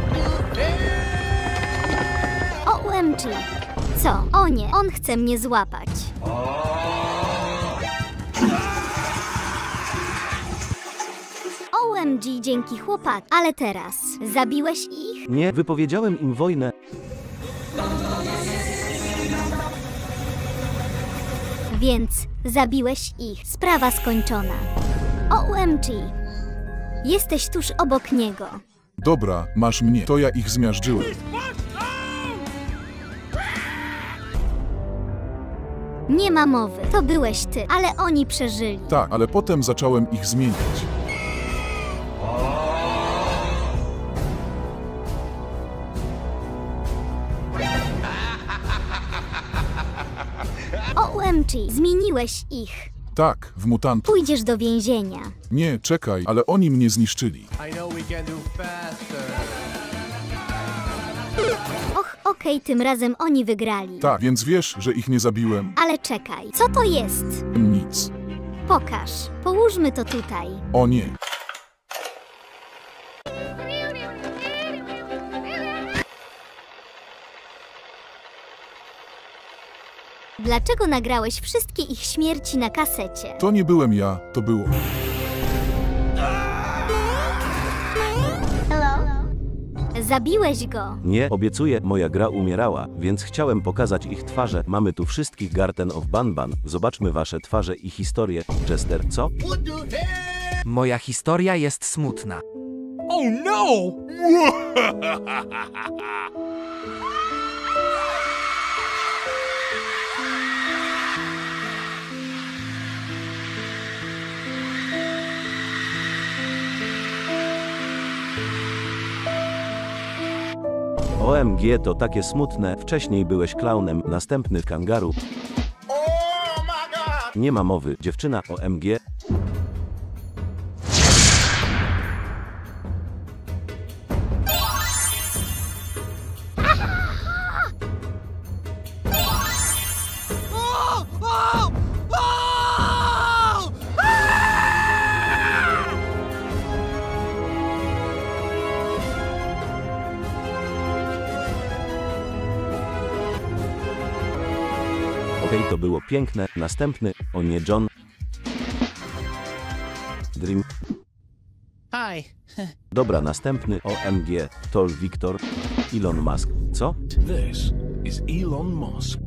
OMG. Co? O nie, on chce mnie złapać. OMG, dzięki chłopak. Ale teraz, zabiłeś ich? Nie, wypowiedziałem im wojnę. Więc zabiłeś ich. Sprawa skończona. OMG. Jesteś tuż obok niego. Dobra, masz mnie. To ja ich zmiażdżyłem. Nie ma mowy. To byłeś ty, ale oni przeżyli. Tak, ale potem zacząłem ich zmieniać. OMG, zmieniłeś ich. Tak, w mutantów. Pójdziesz do więzienia. Nie, czekaj, ale oni mnie zniszczyli. Och, okej, tym razem oni wygrali. Tak, więc wiesz, że ich nie zabiłem? Ale czekaj, co to jest? Nic. Pokaż. Połóżmy to tutaj. O nie. Dlaczego nagrałeś wszystkie ich śmierci na kasecie? To nie byłem ja, to było. Zabiłeś go. Nie, obiecuję, moja gra umierała, więc chciałem pokazać ich twarze. Mamy tu wszystkich Garten of Banban. Zobaczmy wasze twarze i historie. Chester, co? Moja historia jest smutna. Oh no! OMG, to takie smutne. Wcześniej byłeś klaunem, następny kangaru. Nie ma mowy, dziewczyna, OMG. Okej, to było piękne. Następny, o nie, John. Dream. Hi. Dobra, następny, OMG, Tol Victor. Elon Musk. Co? This is Elon Musk.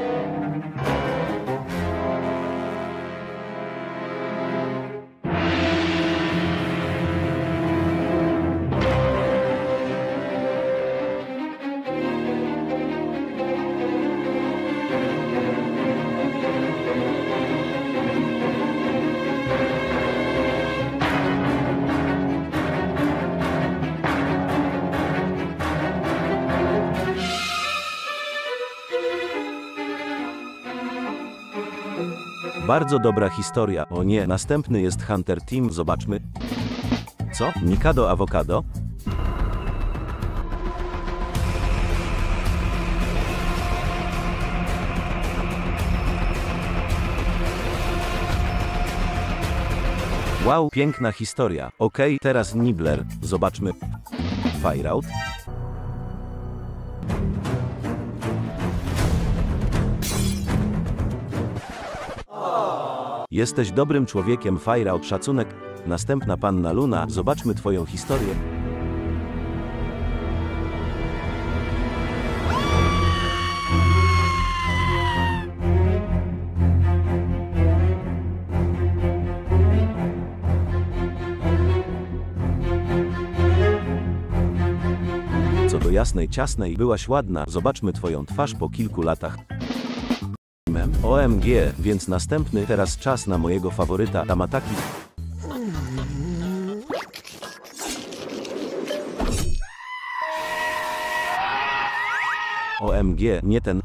Bardzo dobra historia. O nie, następny jest Hunter Team. Zobaczmy. Co? Mikado Awokado? Wow, piękna historia. Okej, teraz Nibbler. Zobaczmy. Fireout. Jesteś dobrym człowiekiem, Fireout, szacunek. Następna panna Luna, zobaczmy twoją historię. Co do jasnej ciasnej, byłaś ładna, zobaczmy twoją twarz po kilku latach. OMG, więc następny, teraz czas na mojego faworyta, Tamataki. OMG, nie ten.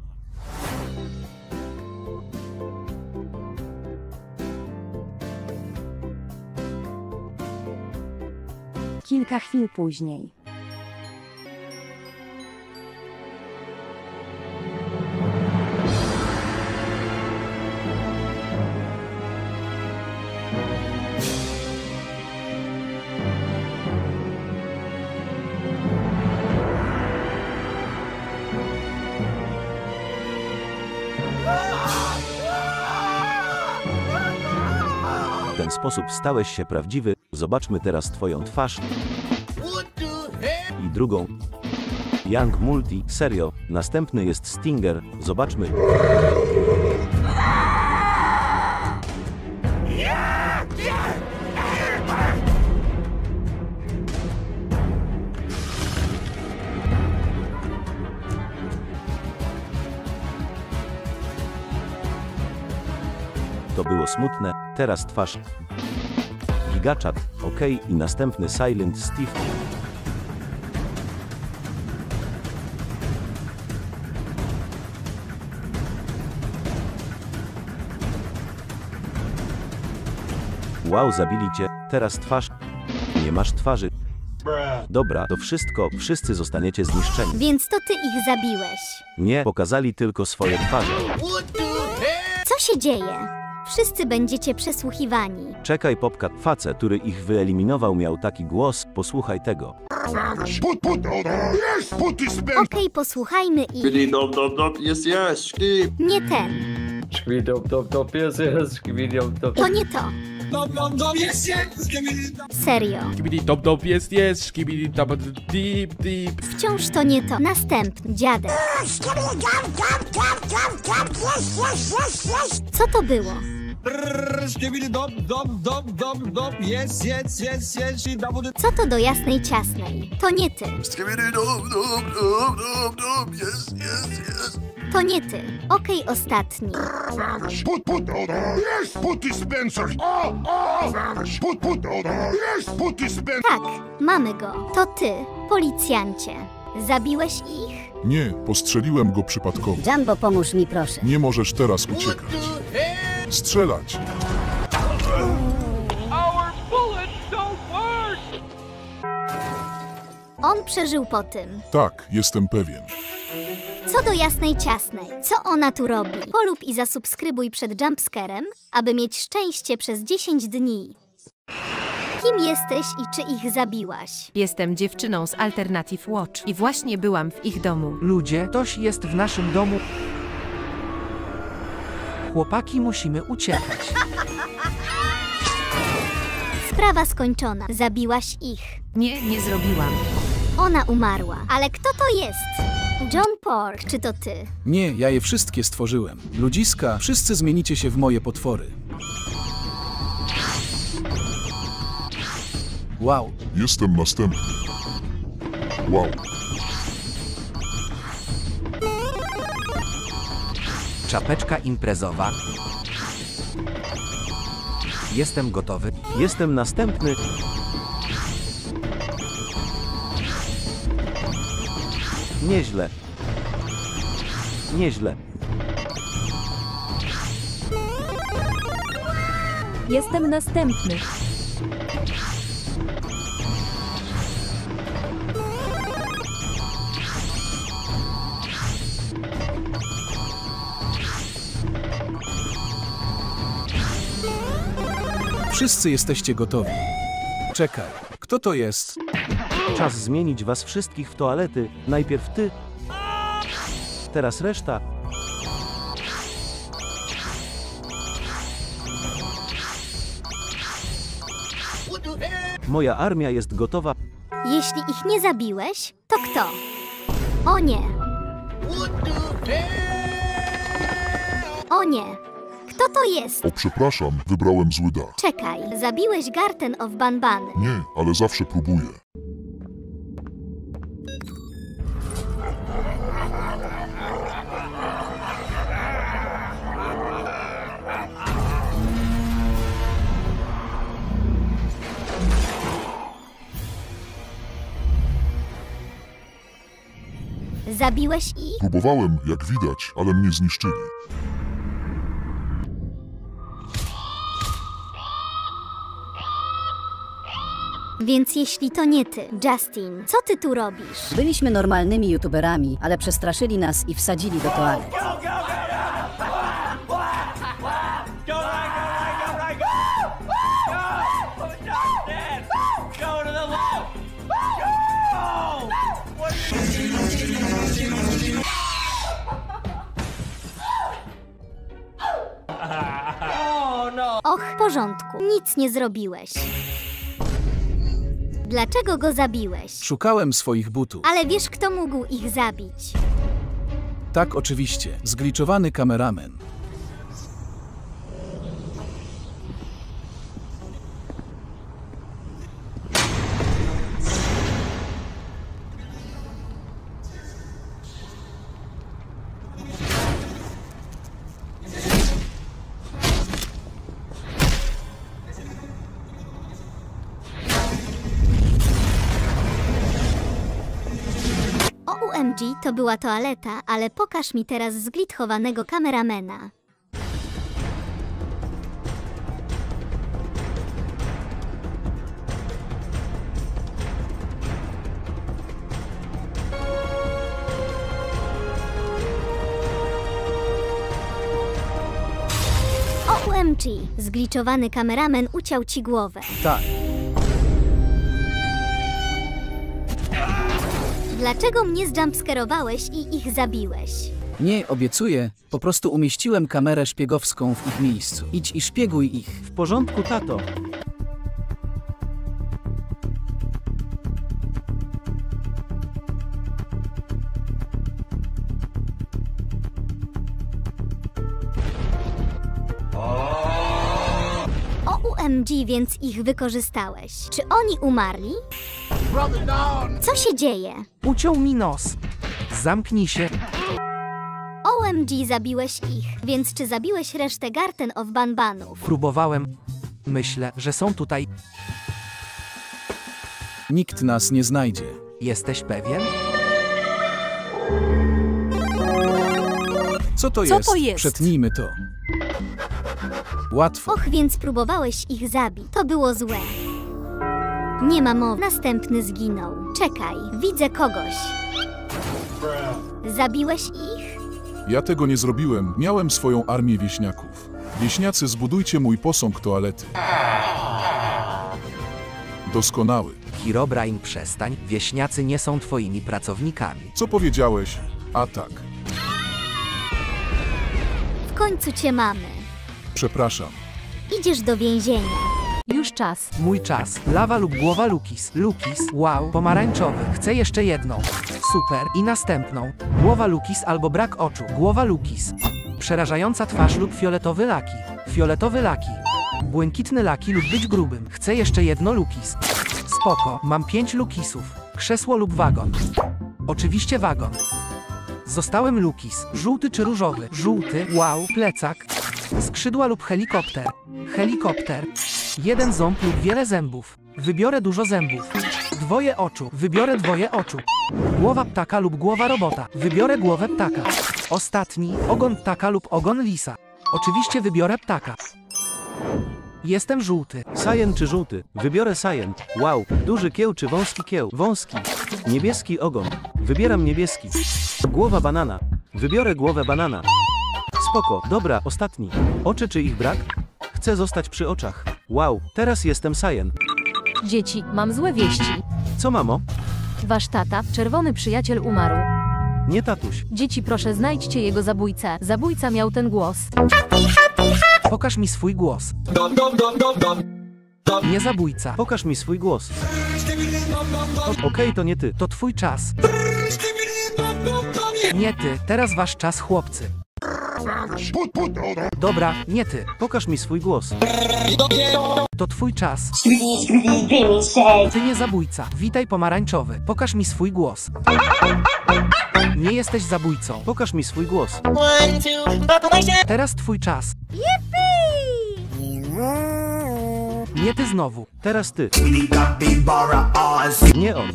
Kilka chwil później. W ten sposób stałeś się prawdziwy. Zobaczmy teraz twoją twarz. I drugą. Young Multi, serio. Następny jest Stinger. Zobaczmy. To było smutne. Teraz twarz. Gigachat, ok, i następny Silent Steve. Wow, zabili cię. Teraz twarz. Nie masz twarzy. Dobra, to wszystko. Wszyscy zostaniecie zniszczeni. Więc to ty ich zabiłeś. Nie, pokazali tylko swoje twarze. Co się dzieje? Wszyscy będziecie przesłuchiwani. Czekaj, Popka, facet, który ich wyeliminował, miał taki głos. Posłuchaj tego. Okej, posłuchajmy ich. Nie ten. To nie to. Serio. Wciąż to nie to. Następny dziadek. Co to było? Co to do jasnej ciasnej? To nie ty. To nie ty. Okej, ostatni. Tak, mamy go. To ty, policjancie. Zabiłeś ich? Nie, postrzeliłem go przypadkowo. Jumbo, pomóż mi proszę. Nie możesz teraz uciekać. Strzelać! On przeżył po tym. Tak, jestem pewien. Co do jasnej ciasnej, co ona tu robi? Polub i zasubskrybuj przed jumpscarem, aby mieć szczęście przez 10 dni. Kim jesteś i czy ich zabiłaś? Jestem dziewczyną z Alternative Watch i właśnie byłam w ich domu. Ludzie, ktoś jest w naszym domu. Chłopaki, musimy uciekać. Sprawa skończona. Zabiłaś ich. Nie, nie zrobiłam. Ona umarła. Ale kto to jest? John Pork, czy to ty? Nie, ja je wszystkie stworzyłem. Ludziska, wszyscy zmienicie się w moje potwory. Wow. Jestem następny. Wow. Czapeczka imprezowa. Jestem gotowy. Jestem następny. Nieźle. Nieźle. Jestem następny. Wszyscy jesteście gotowi. Czekaj, kto to jest? Czas zmienić was wszystkich w toalety. Najpierw ty. Teraz reszta. Moja armia jest gotowa. Jeśli ich nie zabiłeś, to kto? O nie! O nie! Kto to jest? O, przepraszam, wybrałem zły dach. Czekaj, zabiłeś Garten of Banban. Nie, ale zawsze próbuję. Zabiłeś ich? Próbowałem, jak widać, ale mnie zniszczyli. Więc jeśli to nie ty, Justin, co ty tu robisz? Byliśmy normalnymi youtuberami, ale przestraszyli nas i wsadzili do toalet. Och, w porządku, nic nie zrobiłeś. Dlaczego go zabiłeś? Szukałem swoich butów. Ale wiesz, kto mógł ich zabić? Tak, oczywiście. Zgliczowany kameramen. OMG to była toaleta, ale pokaż mi teraz zglitchowanego kameramena. OMG, zgliczowany kameramen uciął ci głowę. Tak. Dlaczego mnie zjumpskerowałeś i ich zabiłeś? Nie, obiecuję. Po prostu umieściłem kamerę szpiegowską w ich miejscu. Idź i szpieguj ich. W porządku, tato. OMG, więc ich wykorzystałeś. Czy oni umarli? Co się dzieje? Uciął mi nos. Zamknij się. OMG, zabiłeś ich. Więc czy zabiłeś resztę Garten of Banbanów? Próbowałem. Myślę, że są tutaj. Nikt nas nie znajdzie. Jesteś pewien? Co to Co jest? to jest? Przetnijmy to. Łatwo. Och, więc próbowałeś ich zabić. To było złe. Nie ma mowy. Następny zginął. Czekaj, widzę kogoś. Zabiłeś ich? Ja tego nie zrobiłem. Miałem swoją armię wieśniaków. Wieśniacy, zbudujcie mój posąg toalety. Doskonały. Herobrine, przestań. Wieśniacy nie są twoimi pracownikami. Co powiedziałeś? A tak. W końcu cię mamy. Przepraszam. Idziesz do więzienia. Już czas. Mój czas. Lawa lub głowa Lukis. Lukis. Wow. Pomarańczowy. Chcę jeszcze jedną. Super. I następną. Głowa Lukis albo brak oczu. Głowa Lukis. Przerażająca twarz lub fioletowy laki. Fioletowy laki. Błękitny laki lub być grubym. Chcę jeszcze jedno Lukis. Spoko. Mam 5 Lukisów. Krzesło lub wagon. Oczywiście wagon. Zostałem Lukis. Żółty czy różowy? Żółty. Wow. Plecak. Skrzydła lub helikopter. Helikopter. Jeden ząb lub wiele zębów. Wybiorę dużo zębów. Dwoje oczu. Wybiorę dwoje oczu. Głowa ptaka lub głowa robota. Wybiorę głowę ptaka. Ostatni. Ogon ptaka lub ogon lisa. Oczywiście wybiorę ptaka. Jestem żółty. Cyan czy żółty? Wybiorę cyan. Wow. Duży kieł czy wąski kieł? Wąski. Niebieski ogon. Wybieram niebieski. Głowa banana. Wybiorę głowę banana. Spoko. Dobra, ostatni. Oczy czy ich brak? Chcę zostać przy oczach. Wow. Teraz jestem cyan. Dzieci, mam złe wieści. Co, mamo? Wasz tata, czerwony przyjaciel, umarł. Nie, tatuś. Dzieci, proszę, znajdźcie jego zabójcę. Zabójca miał ten głos. Pokaż mi swój głos. Nie zabójca. Pokaż mi swój głos. Okej, to nie ty. To twój czas. Nie ty. Teraz wasz czas, chłopcy. Dobra, nie ty. Pokaż mi swój głos. To twój czas. Ty nie zabójca. Witaj, pomarańczowy. Pokaż mi swój głos. Nie jesteś zabójcą. Pokaż mi swój głos. Teraz twój czas. Nie ty znowu. Teraz ty. Nie on.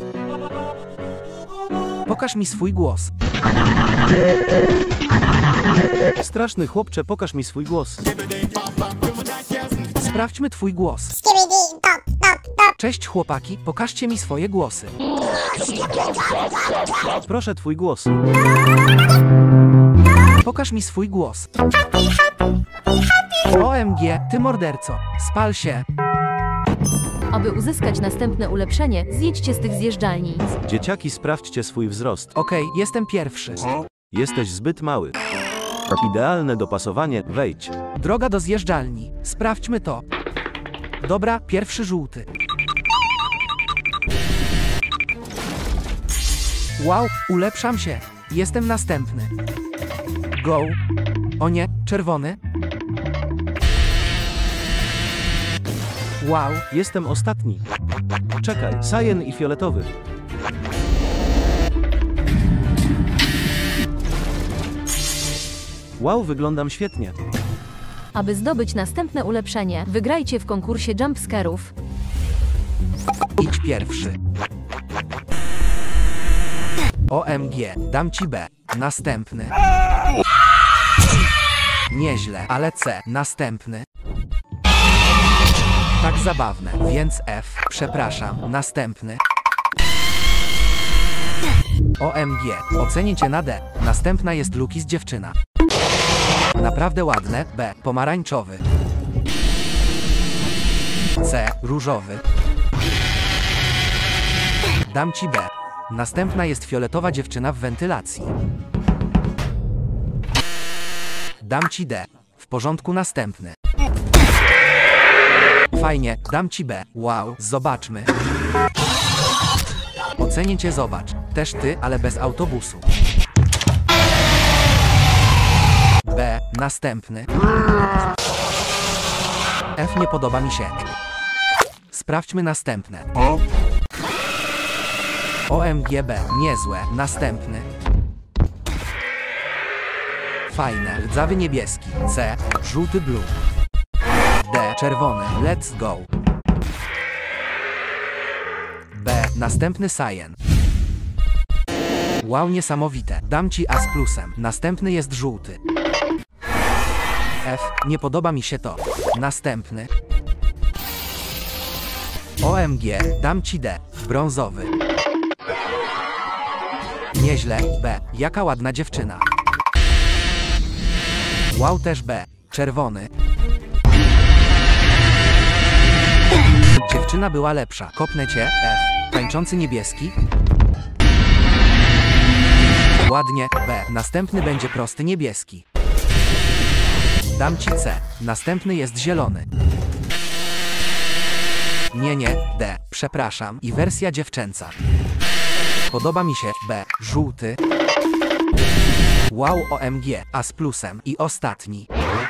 Pokaż mi swój głos. Straszny chłopcze, pokaż mi swój głos. Sprawdźmy twój głos. Cześć chłopaki, pokażcie mi swoje głosy. Proszę, twój głos. Pokaż mi swój głos. OMG, ty morderco. Spal się. Aby uzyskać następne ulepszenie, zjedźcie z tych zjeżdżalni. Dzieciaki, sprawdźcie swój wzrost. Okej, jestem pierwszy. Jesteś zbyt mały. Idealne dopasowanie, wejdź. Droga do zjeżdżalni. Sprawdźmy to. Dobra, pierwszy żółty. Wow, ulepszam się. Jestem następny. Go. O nie, czerwony. Wow. Jestem ostatni. Czekaj, cyan i fioletowy. Wow, wyglądam świetnie. Aby zdobyć następne ulepszenie, wygrajcie w konkursie jumpscarów. Idź pierwszy. OMG, dam ci B. Następny. Nieźle, ale C. Następny. Tak zabawne, więc F. Przepraszam, następny. OMG, ocenię cię na D. Następna jest Lukis, dziewczyna. Naprawdę ładne. B. Pomarańczowy. C. Różowy. Dam ci B. Następna jest fioletowa dziewczyna w wentylacji. Dam ci D. W porządku, następny. Fajnie, dam ci B. Wow, zobaczmy. Ocenię cię, zobacz. Też ty, ale bez autobusu. B. Następny. F. Nie podoba mi się. Sprawdźmy następne. OMG B. Niezłe. Następny. Fajne. Rdzawy niebieski. C. Żółty blue. D. Czerwony. Let's go. B. Następny cyan. Wow, niesamowite. Dam ci A z plusem. Następny jest żółty. F. Nie podoba mi się to. Następny. OMG. Dam ci D. Brązowy. Nieźle. B. Jaka ładna dziewczyna. Wow, też B. Czerwony. Dziewczyna była lepsza. Kopnę cię. F. Tańczący niebieski. Ładnie. B. Następny będzie prosty niebieski. Dam ci C. Następny jest zielony. Nie. D. Przepraszam. I wersja dziewczęca. Podoba mi się. B. Żółty. Wow, OMG. A z plusem. I ostatni.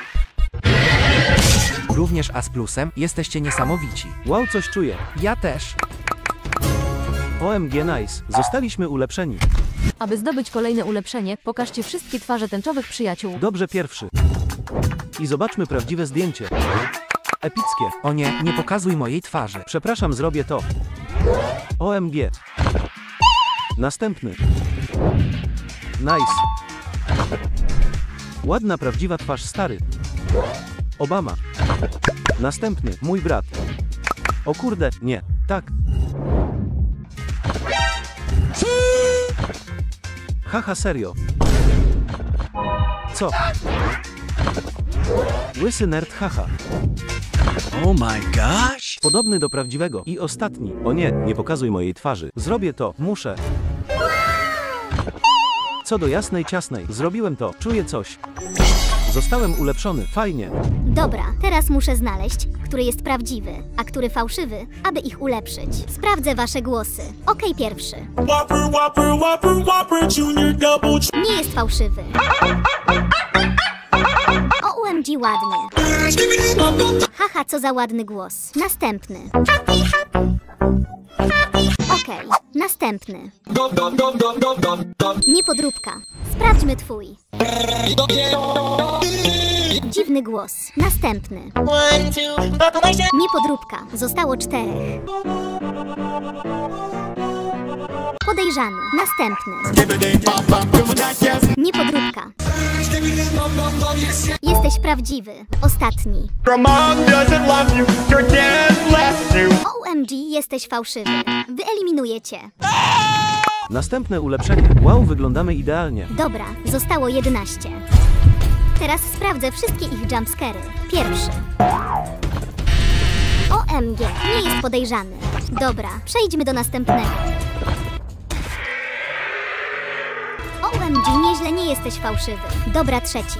Również A z plusem. Jesteście niesamowici. Wow, coś czuję. Ja też. OMG nice. Zostaliśmy ulepszeni. Aby zdobyć kolejne ulepszenie, pokażcie wszystkie twarze tęczowych przyjaciół. Dobrze, pierwszy. I zobaczmy prawdziwe zdjęcie. Epickie. O nie, nie pokazuj mojej twarzy. Przepraszam, zrobię to. OMG. Następny. Nice. Ładna, prawdziwa twarz, stary. Obama. Następny, mój brat. O kurde, nie, tak. Haha, serio. Co? Łysy nerd, haha. Oh my gosh! Podobny do prawdziwego. I ostatni. O nie, nie pokazuj mojej twarzy. Zrobię to, muszę. Co do jasnej, ciasnej. Zrobiłem to, czuję coś. Zostałem ulepszony, fajnie. Dobra, teraz muszę znaleźć, który jest prawdziwy, a który fałszywy, aby ich ulepszyć. Sprawdzę wasze głosy. Okej, pierwszy. Nie jest fałszywy. OMG, ładnie. Haha, co za ładny głos. Następny. Okej, następny. Niepodróbka. Sprawdźmy twój. Dziwny głos. Następny. Niepodróbka. Zostało 4. Podejrzany. Następny. Niepodróbka. Jesteś prawdziwy. Ostatni. OMG, jesteś fałszywy. Wyeliminuję cię. Następne ulepszenie. Wow, wyglądamy idealnie. Dobra, zostało 11. Teraz sprawdzę wszystkie ich jumpscary. Pierwszy. OMG, nie jest podejrzany. Dobra, przejdźmy do następnego. OMG, nieźle, nie jesteś fałszywy. Dobra, trzeci.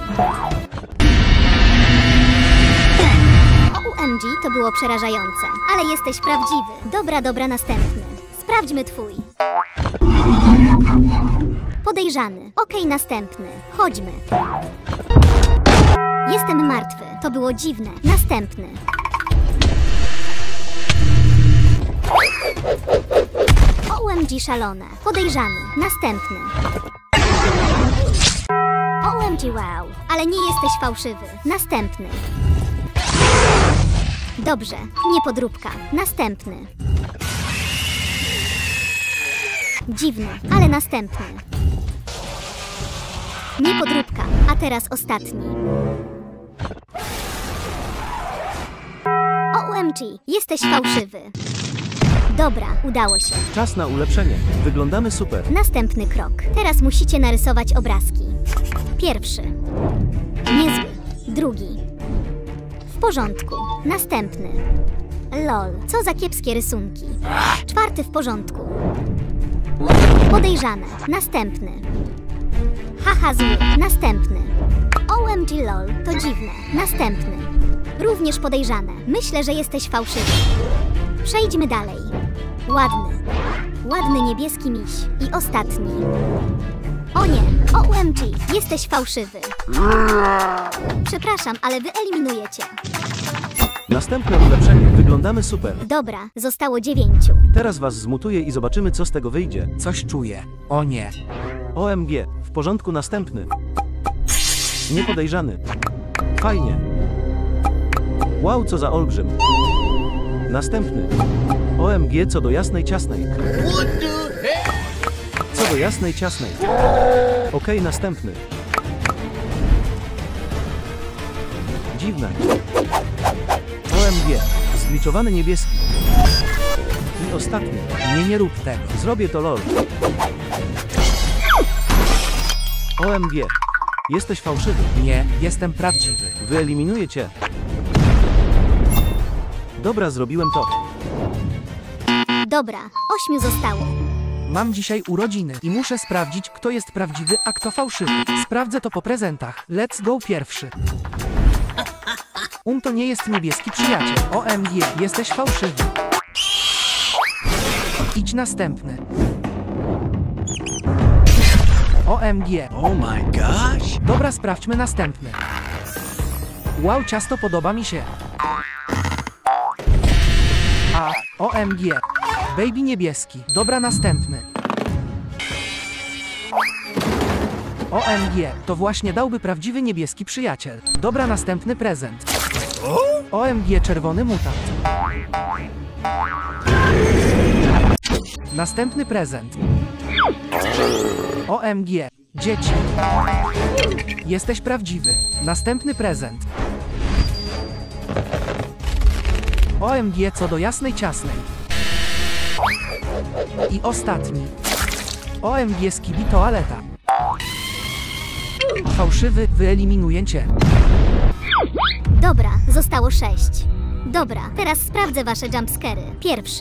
OMG, to było przerażające, ale jesteś prawdziwy. Dobra, następny. Sprawdźmy twój. Podejrzany. Okej, następny. Chodźmy. Jestem martwy. To było dziwne. Następny. OMG, szalone. Podejrzany. Następny. OMG, wow. Ale nie jesteś fałszywy. Następny. Dobrze. Niepodróbka. Następny. Dziwny, ale następny. Niepodróbka, a teraz ostatni. OMG, jesteś fałszywy. Dobra, udało się. Czas na ulepszenie. Wyglądamy super. Następny krok. Teraz musicie narysować obrazki. Pierwszy. Niezły. Drugi. W porządku. Następny. Lol, co za kiepskie rysunki. Czwarty w porządku. Podejrzane. Następny. Haha, zły. Następny. OMG lol, to dziwne. Następny. Również podejrzane. Myślę, że jesteś fałszywy. Przejdźmy dalej. Ładny. Ładny niebieski miś. I ostatni. O nie, OMG, jesteś fałszywy. Przepraszam, ale wyeliminuję cię. Następne ulepszenie. Wyglądamy super. Dobra, zostało 9. Teraz was zmutuję i zobaczymy, co z tego wyjdzie. Coś czuję. O nie. OMG. W porządku, następny. Niepodejrzany. Fajnie. Wow, co za olbrzym. Następny. OMG, co do jasnej, ciasnej. Co Co do jasnej ciasnej. Okej, następny. Dziwne. OMG. Zgliczowany niebieski. I ostatni. Nie rób tego. Zrobię to lol. OMG. Jesteś fałszywy. Nie, jestem prawdziwy. Wyeliminuję cię. Dobra, zrobiłem to. Dobra, 8 zostało. Mam dzisiaj urodziny i muszę sprawdzić, kto jest prawdziwy, a kto fałszywy. Sprawdzę to po prezentach. Let's go pierwszy. To nie jest niebieski przyjaciel. OMG, jesteś fałszywy. Idź następny. OMG. Oh my gosh. Dobra, sprawdźmy następny. Wow, ciasto podoba mi się. A, OMG. Baby niebieski. Dobra, następny. OMG, to właśnie dałby prawdziwy niebieski przyjaciel. Dobra, następny prezent. OMG, czerwony mutant. Następny prezent. OMG, dzieci. Jesteś prawdziwy. Następny prezent. OMG, co do jasnej ciasnej. I ostatni. OMG, skibi toaleta. Fałszywy, wyeliminuję cię. Dobra, zostało 6. Dobra, teraz sprawdzę wasze jumpscary. Pierwszy.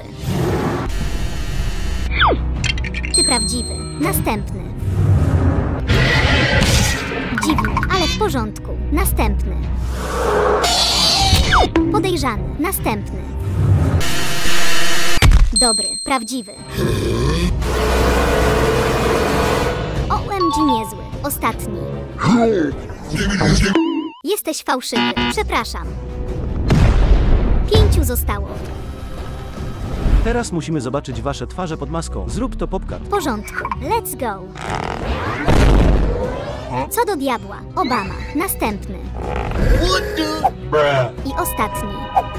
Ty prawdziwy. Następny. Dziwny, ale w porządku. Następny. Podejrzany. Następny. Dobry, prawdziwy. OMG niezły. Ostatni. Jesteś fałszywy. Przepraszam. 5 zostało. Teraz musimy zobaczyć wasze twarze pod maską. Zrób to, Popcat. W porządku. Let's go. Co do diabła. Obama. Następny. I ostatni.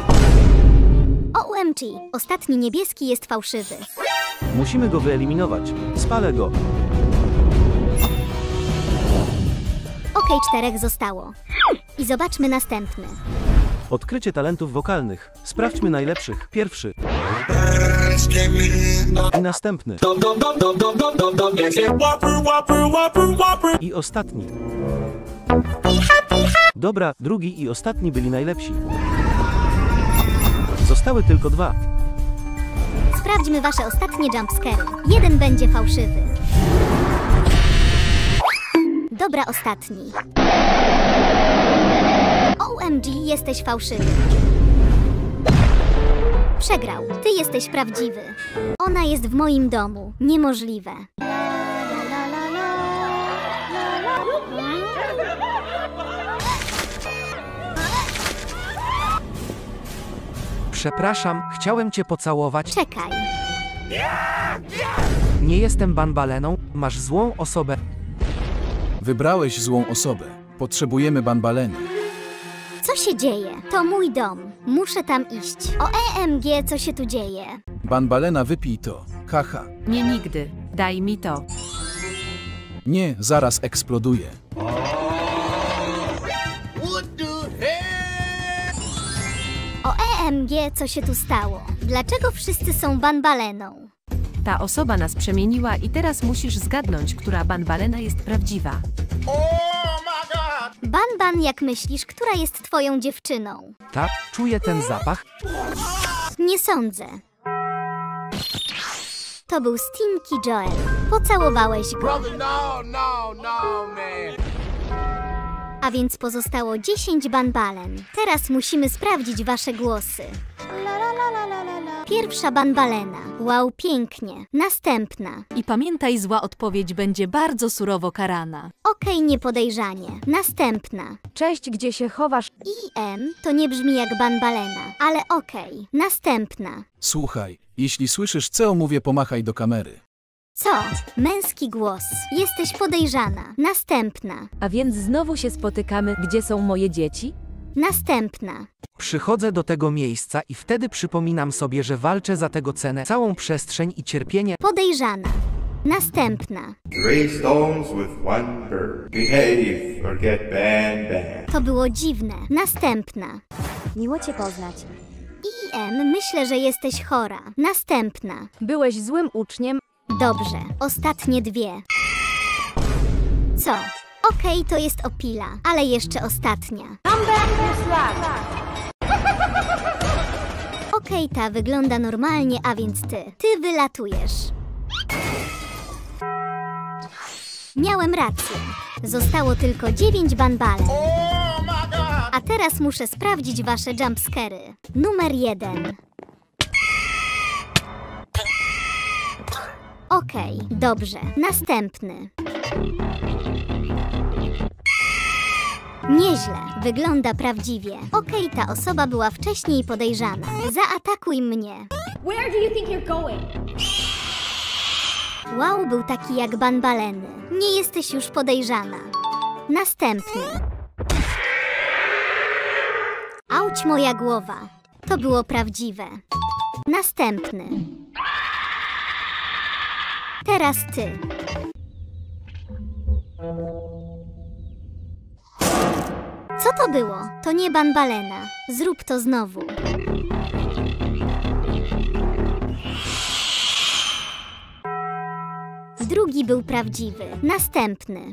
OMG. Ostatni niebieski jest fałszywy. Musimy go wyeliminować. Spalę go. Okej, 4 zostało. I zobaczmy następny. Odkrycie talentów wokalnych. Sprawdźmy najlepszych. Pierwszy. I następny. I ostatni. Dobra, drugi i ostatni byli najlepsi. Zostały tylko 2. Sprawdźmy wasze ostatnie jumpscary. Jeden będzie fałszywy. Dobra, ostatni. OMG, jesteś fałszywy. Przegrał. Ty jesteś prawdziwy. Ona jest w moim domu. Niemożliwe. Przepraszam, chciałem cię pocałować. Czekaj. Nie jestem banbaleną, masz złą osobę. Wybrałeś złą osobę. Potrzebujemy banbaleny. Co się dzieje? To mój dom. Muszę tam iść. OMG, co się tu dzieje? Banbalena, wypij to. Haha. Nie nigdy. Daj mi to. Nie, zaraz eksploduje. OMG, co się tu stało? Dlaczego wszyscy są banbaleną? Ta osoba nas przemieniła i teraz musisz zgadnąć, która banbalena jest prawdziwa. Banban, jak myślisz, która jest twoją dziewczyną? Tak, czuję ten zapach. Nie sądzę. To był Stinky Joel. Pocałowałeś go. A więc pozostało 10 banbalen. Teraz musimy sprawdzić wasze głosy. Pierwsza banbalena. Wow, pięknie. Następna. I pamiętaj, zła odpowiedź będzie bardzo surowo karana. Okej, niepodejrzanie. Następna. Cześć, gdzie się chowasz? IM to nie brzmi jak banbalena, ale okej. Następna. Słuchaj, jeśli słyszysz, co mówię, pomachaj do kamery. Co? Męski głos. Jesteś podejrzana. Następna. A więc znowu się spotykamy, gdzie są moje dzieci? Następna. Przychodzę do tego miejsca i wtedy przypominam sobie, że walczę za tego cenę, całą przestrzeń i cierpienie. Podejrzana. Następna. 3 stones with 1 bird. Behave or get banned. To było dziwne. Następna. Miło cię poznać. IM, myślę, że jesteś chora. Następna. Byłeś złym uczniem. Dobrze. Ostatnie 2. Co? Okej, to jest Opila, ale jeszcze ostatnia. Okej, ta wygląda normalnie, a więc ty wylatujesz. Miałem rację. Zostało tylko 9 banbalen. A teraz muszę sprawdzić wasze jumpscary. Numer 1. Okej, dobrze. Następny. Nieźle. Wygląda prawdziwie. Okej, ta osoba była wcześniej podejrzana. Zaatakuj mnie. Where do you think you're going? Wow, był taki jak banbaleny. Nie jesteś już podejrzana. Następny. Auć, moja głowa. To było prawdziwe. Następny. Teraz ty. Co to było? To nie banbalena. Zrób to znowu. Drugi był prawdziwy. Następny.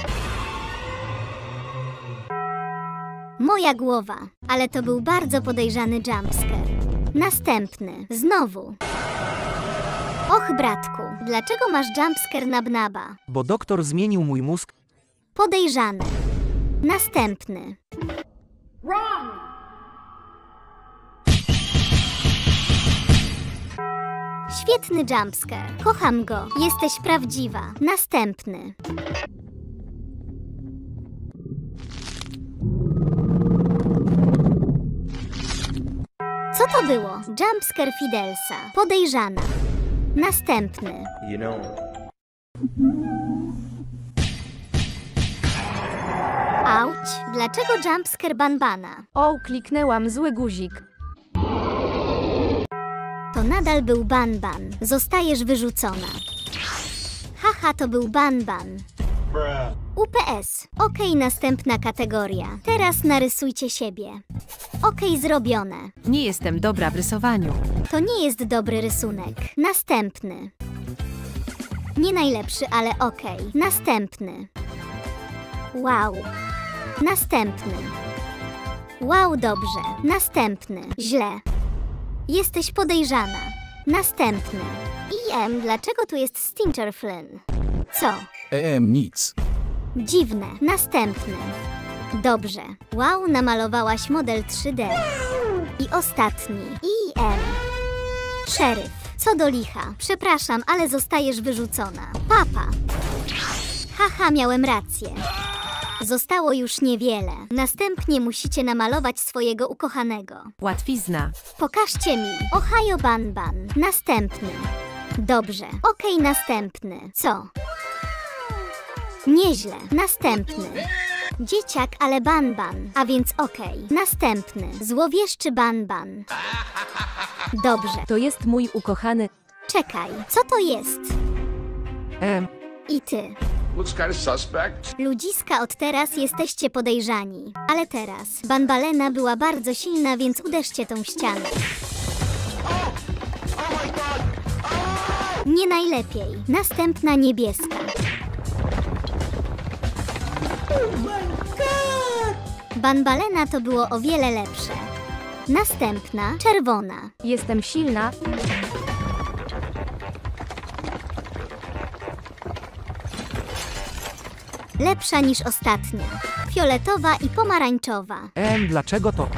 Moja głowa. Ale to był bardzo podejrzany jumpscare. Następny. Znowu. Och, bratku. Dlaczego masz jumpscare na Bnaba? Bo doktor zmienił mój mózg. Podejrzany. Następny. Wrong! Świetny jumpscare. Kocham go. Jesteś prawdziwa. Następny. Co to było? Jumpscare Fidelsa. Podejrzana. Następny. Auć. Dlaczego jumpscare Banbana? O, kliknęłam zły guzik. To nadal był Banban. Zostajesz wyrzucona. Haha, to był Banban. UPS. Okej, następna kategoria. Teraz narysujcie siebie. Okej, zrobione. Nie jestem dobra w rysowaniu. To nie jest dobry rysunek. Następny. Nie najlepszy, ale okej. Następny. Wow. Następny. Wow, dobrze. Następny. Źle. Jesteś podejrzana. Następny. IM, dlaczego tu jest Stinger Flynn? Co? Nic. Dziwne. Następny. Dobrze. Wow, namalowałaś model 3D. I ostatni. IM. Szeryf. Co do licha. Przepraszam, ale zostajesz wyrzucona. Papa. Haha, miałem rację. Zostało już niewiele. Następnie musicie namalować swojego ukochanego. Łatwizna. Pokażcie mi. Ohio Banban. Następny. Dobrze. Okej, następny. Co? Nieźle. Następny. Dzieciak, ale Banban. A więc okej. Następny. Złowieszczy Banban. Dobrze. To jest mój ukochany. Czekaj. Co to jest? I ty. Looks kind of suspect. Ludziska, od teraz jesteście podejrzani. Ale teraz. Banbalena była bardzo silna, więc uderzcie tą ścianę. Nie najlepiej. Następna niebieska. Banbalena to było o wiele lepsze. Następna czerwona. Jestem silna. Lepsza niż ostatnia. Fioletowa i pomarańczowa. Dlaczego to?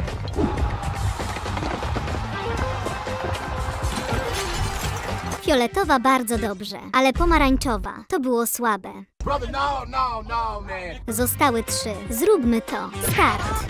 Fioletowa bardzo dobrze, ale pomarańczowa to było słabe. Brother, no, man. Zostały 3. Zróbmy to. Start.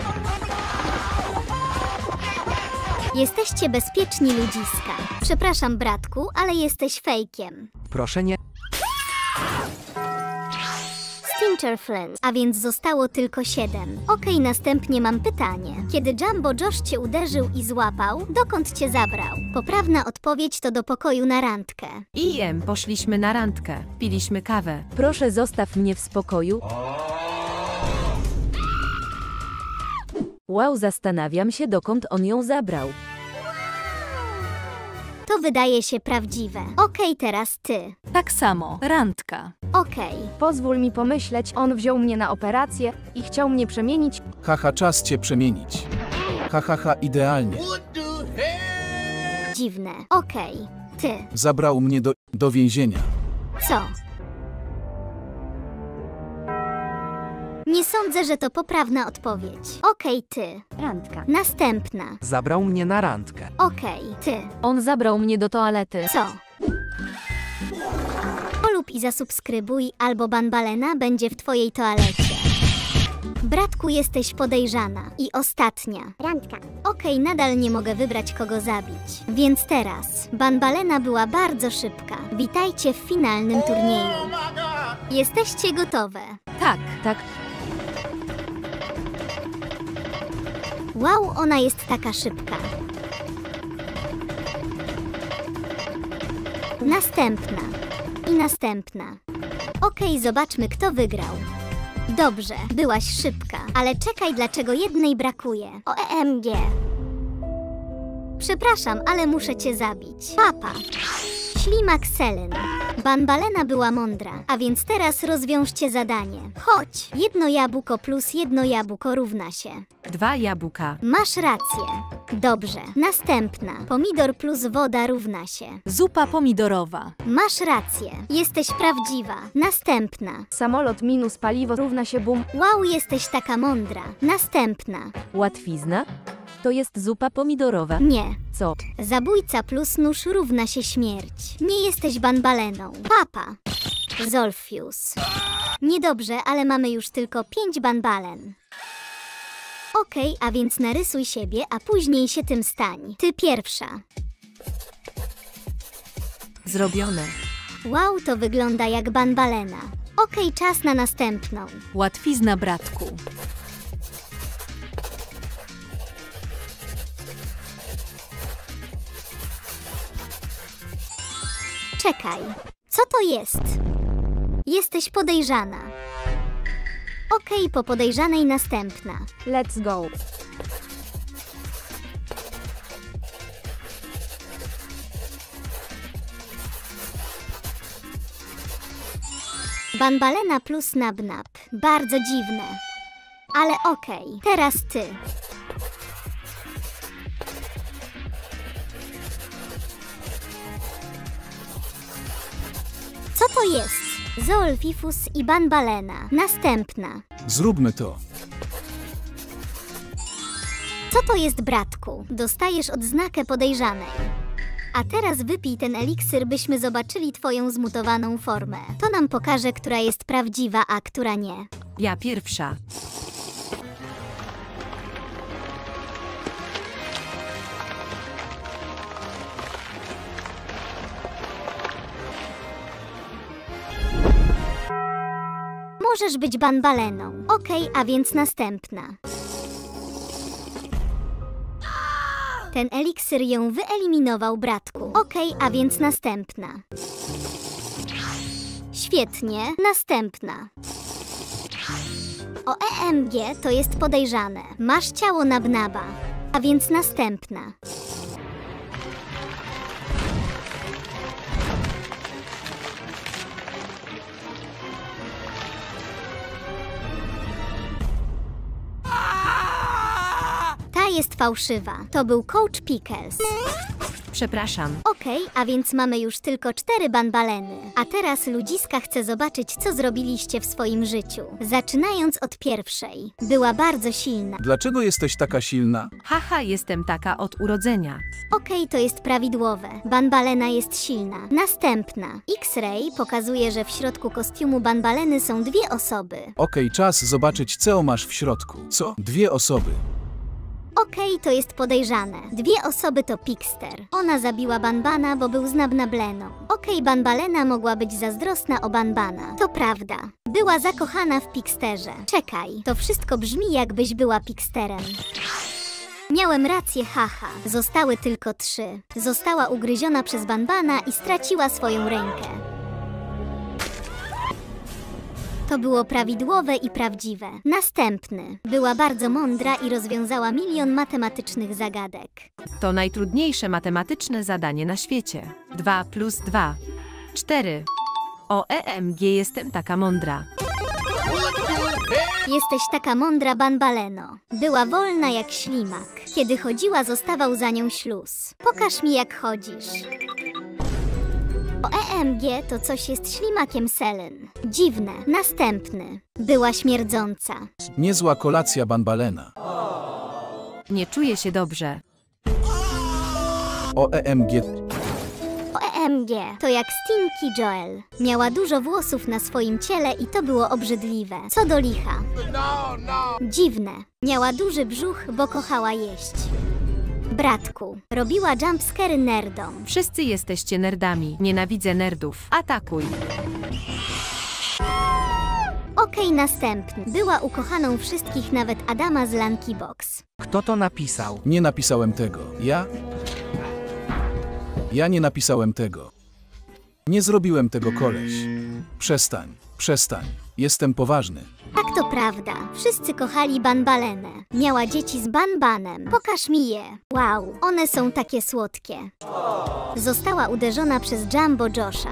Jesteście bezpieczni, ludziska. Przepraszam, bratku, ale jesteś fejkiem. Proszę nie. Winterflint, a więc zostało tylko 7. Okej, następnie mam pytanie. Kiedy Jumbo Josh cię uderzył i złapał, dokąd cię zabrał? Poprawna odpowiedź to do pokoju na randkę. Poszliśmy na randkę. Piliśmy kawę. Proszę zostaw mnie w spokoju. Wow, zastanawiam się, dokąd on ją zabrał. To wydaje się prawdziwe. Okej, teraz ty. Tak samo, randka. Okej. Pozwól mi pomyśleć, on wziął mnie na operację i chciał mnie przemienić. Haha, czas cię przemienić. Hahaha, idealnie. Dziwne. Okej, ty. Zabrał mnie do więzienia. Co? Nie sądzę, że to poprawna odpowiedź. Okej, ty. Randka. Następna. Zabrał mnie na randkę. Okej, ty. On zabrał mnie do toalety. Co? Polub i zasubskrybuj, albo Banbalena będzie w twojej toalecie. Bratku, jesteś podejrzana. I ostatnia. Randka. Okej, nadal nie mogę wybrać, kogo zabić. Więc teraz. Banbalena była bardzo szybka. Witajcie w finalnym turnieju. Jesteście gotowe? Tak. Tak. Wow, ona jest taka szybka. Następna. I następna. Okej, zobaczmy, kto wygrał. Dobrze, byłaś szybka, ale czekaj, dlaczego jednej brakuje. OMG. Przepraszam, ale muszę cię zabić. Papa. Ślimak Selyn. Banbalena była mądra, a więc teraz rozwiążcie zadanie. Chodź. 1 jabłko plus 1 jabłko równa się 2 jabłka. Masz rację. Dobrze. Następna. Pomidor plus woda równa się Zupa pomidorowa. Masz rację. Jesteś prawdziwa. Następna. Samolot minus paliwo równa się bum. Wow, jesteś taka mądra. Następna. Łatwizna? To jest zupa pomidorowa. Nie. Co? Zabójca plus nóż równa się śmierć. Nie jesteś Banbaleną. Papa. Zolfius. Niedobrze, ale mamy już tylko 5 Banbalen. Okej, a więc narysuj siebie, a później się tym stań. Ty pierwsza. Zrobione. Wow, to wygląda jak Banbalena. Okej, czas na następną. Łatwizna, bratku. Czekaj. Co to jest? Jesteś podejrzana. Okej, po podejrzanej następna. Let's go. Banbalena plus Nabnab. Bardzo dziwne. Ale okej, teraz ty. Co to jest? Zoolfifus i Banbalena. Następna. Zróbmy to. Co to jest, bratku? Dostajesz odznakę podejrzanej. A teraz wypij ten eliksir, byśmy zobaczyli twoją zmutowaną formę. To nam pokaże, która jest prawdziwa, a która nie. Ja pierwsza. Możesz być Banbaleną. Okej, a więc następna. Ten eliksir ją wyeliminował, bratku. Okej, a więc następna. Świetnie, następna. OMG, to jest podejrzane. Masz ciało Nabnaba. A więc następna. Ta jest fałszywa. To był Coach Pickles. Przepraszam. Okej, a więc mamy już tylko 4 Banbaleny. A teraz, ludziska, chcę zobaczyć, co zrobiliście w swoim życiu. Zaczynając od pierwszej. Była bardzo silna. Dlaczego jesteś taka silna? Haha, jestem taka od urodzenia. Okej, to jest prawidłowe. Banbalena jest silna. Następna. X-Ray pokazuje, że w środku kostiumu Banbaleny są 2 osoby. Okej, czas zobaczyć, co masz w środku. Co? 2 osoby. Okej, to jest podejrzane. 2 osoby to Pixter. Ona zabiła Banbana, bo był z Nabnableną. Okej, Banbalena mogła być zazdrosna o Banbana. To prawda. Była zakochana w Pixterze. Czekaj, to wszystko brzmi, jakbyś była Pixterem. Miałem rację, haha. Zostały tylko 3. Została ugryziona przez Banbana i straciła swoją rękę. To było prawidłowe i prawdziwe. Następny. Była bardzo mądra i rozwiązała 1 000 000 matematycznych zagadek. To najtrudniejsze matematyczne zadanie na świecie. 2 plus 2. 4. OMG, jestem taka mądra. Jesteś taka mądra, Banbaleno. Była wolna jak ślimak. Kiedy chodziła, zostawał za nią śluz. Pokaż mi, jak chodzisz. OMG to coś jest ślimakiem Selen. Dziwne. Następny. Była śmierdząca. Niezła kolacja Banbalena. Nie czuję się dobrze. OMG. OMG to jak Stinky Joel. Miała dużo włosów na swoim ciele i to było obrzydliwe. Co do licha. Dziwne. Miała duży brzuch, bo kochała jeść. Bratku, robiła jumpscary nerdom. Wszyscy jesteście nerdami. Nienawidzę nerdów. Atakuj. Okej, następny. Była ukochaną wszystkich, nawet Adama z Lanky Box. Kto to napisał? Nie napisałem tego. Ja nie napisałem tego. Nie zrobiłem tego, koleś. Przestań. Jestem poważny. Tak, to prawda. Wszyscy kochali Banbalenę. Miała dzieci z Banbanem. Pokaż mi je. Wow, one są takie słodkie. Została uderzona przez Jumbo Josha.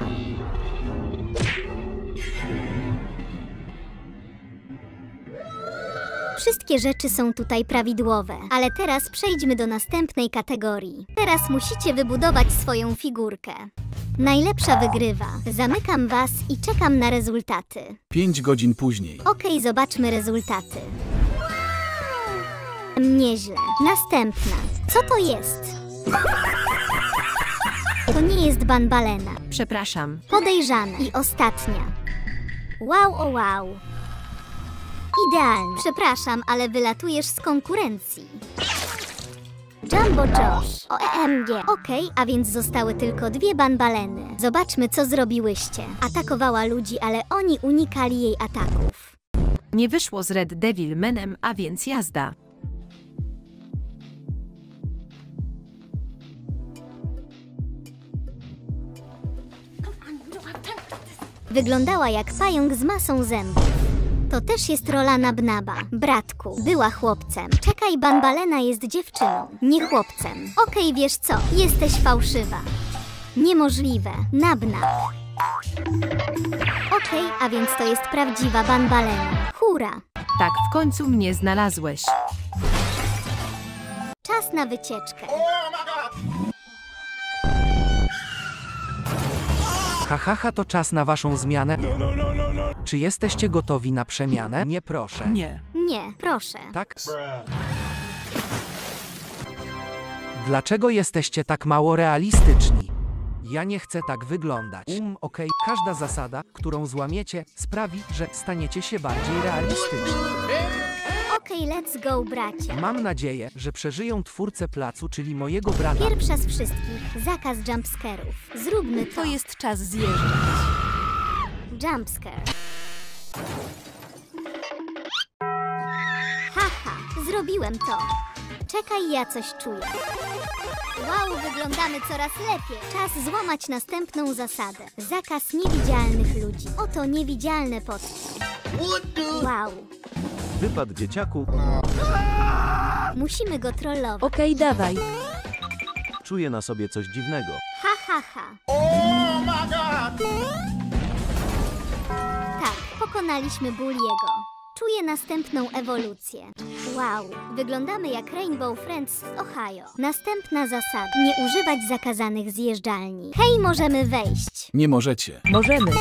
Wszystkie rzeczy są tutaj prawidłowe, ale teraz przejdźmy do następnej kategorii. Teraz musicie wybudować swoją figurkę. Najlepsza wygrywa. Zamykam was i czekam na rezultaty. 5 godzin później. Okej, zobaczmy rezultaty. Nieźle. Następna. Co to jest? To nie jest Banbalena. Przepraszam. Podejrzana. I ostatnia. Wow, o wow. Idealnie. Przepraszam, ale wylatujesz z konkurencji. Jumbo Josh. OMG. Okej, a więc zostały tylko 2 Banbaleny. Zobaczmy, co zrobiłyście. Atakowała ludzi, ale oni unikali jej ataków. Nie wyszło z Red Devil Manem, a więc jazda. Wyglądała jak pająk z masą zębów. To też jest rola Nabnaba. Bratku, była chłopcem. Czekaj, Banbalena jest dziewczyną, nie chłopcem. Okej, wiesz co? Jesteś fałszywa. Niemożliwe. Nabnab. Okej, a więc to jest prawdziwa Banbalena. Hurra! Tak, w końcu mnie znalazłeś. Czas na wycieczkę. Hahaha, to czas na waszą zmianę. Czy jesteście gotowi na przemianę? Nie, proszę. Nie. Nie, proszę. Tak? Dlaczego jesteście tak mało realistyczni? Ja nie chcę tak wyglądać. Okej, każda zasada, którą złamiecie, sprawi, że staniecie się bardziej realistyczni. Okej, let's go, bracie. Mam nadzieję, że przeżyją twórcę placu, czyli mojego brata. Pierwsza z wszystkich. Zakaz jumpscarów. Zróbmy to. To jest czas zjeżdżać. Jumpscare. Haha, zrobiłem to. Czekaj, ja coś czuję. Wow, wyglądamy coraz lepiej. Czas złamać następną zasadę. Zakaz niewidzialnych ludzi. Oto niewidzialne potki. Wow. Wypad dzieciaku. Musimy go trollować. Okej, dawaj. Czuję na sobie coś dziwnego. Ha, ha, ha. Oh my God! Tak, pokonaliśmy Bulliego. Czuję następną ewolucję. Wow, wyglądamy jak Rainbow Friends z Ohio. Następna zasada. Nie używać zakazanych zjeżdżalni. Hej, możemy wejść. Nie możecie. Możemy.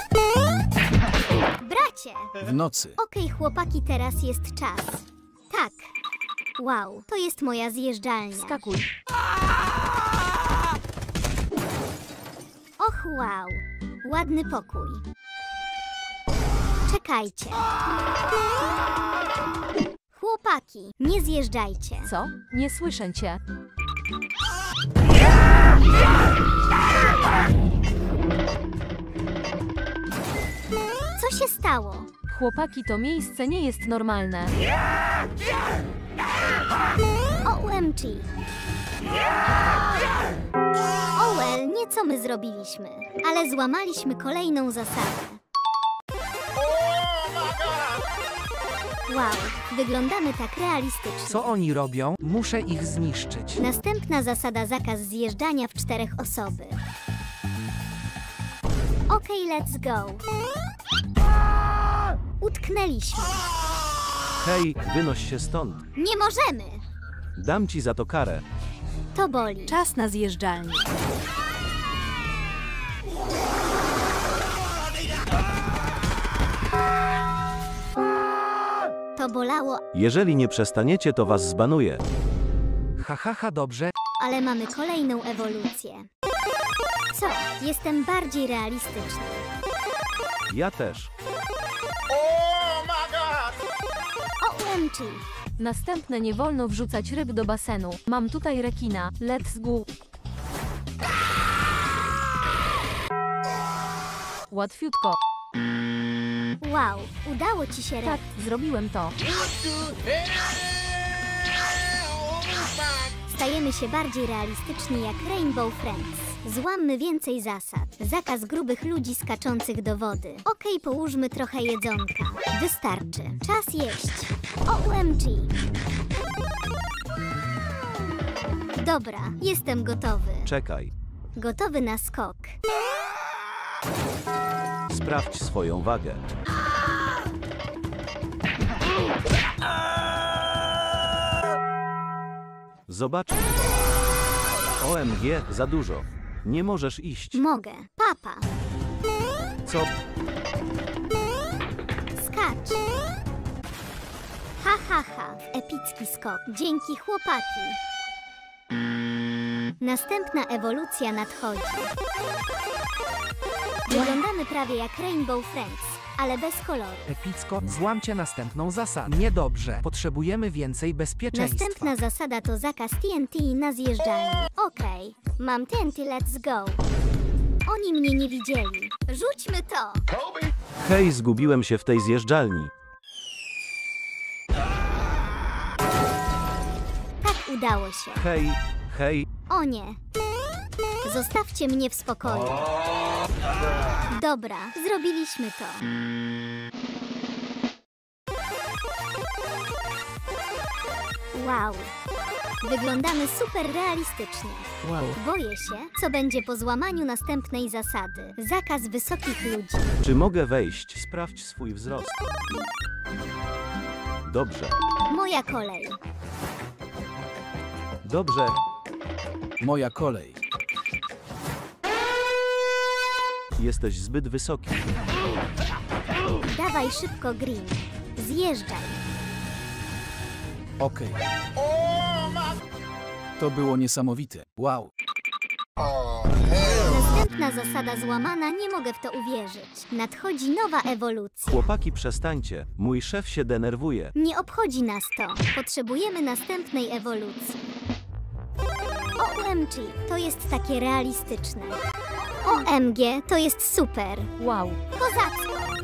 Bracie! W nocy. Okej, chłopaki, teraz jest czas. Tak. Wow, to jest moja zjeżdżalnia. Skakuj. Och, wow. Ładny pokój. Czekajcie. Chłopaki, nie zjeżdżajcie. Co? Nie słyszę cię. Co się stało? stało? Chłopaki, to miejsce nie jest normalne. OMG. O well, nie co my zrobiliśmy, ale złamaliśmy kolejną zasadę. Wow, wyglądamy tak realistycznie. Co oni robią? Muszę ich zniszczyć. Następna zasada: zakaz zjeżdżania w 4 osoby. Okej, let's go. Utknęliśmy. Hej, wynoś się stąd. Nie możemy. Dam ci za to karę. To boli. Czas na zjeżdżalnię. To bolało, Jeżeli nie przestaniecie, to was zbanuję. Dobrze. ale mamy kolejną ewolucję. Co? Jestem bardziej realistyczny. Ja też. OMG. Następne: nie wolno wrzucać ryb do basenu. Mam tutaj rekina. Let's go. Łatwiutko. Wow, udało ci się. Tak, zrobiłem to. Stajemy się bardziej realistyczni jak Rainbow Friends. Złammy więcej zasad. Zakaz grubych ludzi skaczących do wody. Okej, połóżmy trochę jedzonka. Wystarczy. Czas jeść. OMG. Dobra, jestem gotowy. Czekaj. Gotowy na skok. Sprawdź swoją wagę. Zobacz. OMG, za dużo. Nie możesz iść. Mogę. Papa. Co? Skacz. Ha, ha, ha. Epicki skok. Dzięki, chłopaki. Następna ewolucja nadchodzi. Wyglądamy prawie jak Rainbow Friends, ale bez koloru. Epicko, złamcie następną zasadę. Niedobrze. Potrzebujemy więcej bezpieczeństwa. Następna zasada to zakaz TNT na zjeżdżalni. Okej, mam TNT, let's go. Oni mnie nie widzieli. Rzućmy to. Hej, zgubiłem się w tej zjeżdżalni. Tak, udało się. Hej, hej. O nie. Zostawcie mnie w spokoju. Dobra, zrobiliśmy to. Wow. Wyglądamy super realistycznie. Wow. Boję się, co będzie po złamaniu następnej zasady. Zakaz wysokich ludzi. Czy mogę wejść? Sprawdź swój wzrost. Dobrze. Moja kolej. Dobrze. Moja kolej. Jesteś zbyt wysoki. Dawaj szybko, Green. Zjeżdżaj. Okej. To było niesamowite. Wow. Następna zasada złamana, nie mogę w to uwierzyć. Nadchodzi nowa ewolucja. Chłopaki, przestańcie. Mój szef się denerwuje. Nie obchodzi nas to. Potrzebujemy następnej ewolucji. OMG, to jest takie realistyczne. OMG, to jest super. Wow. Kozacko.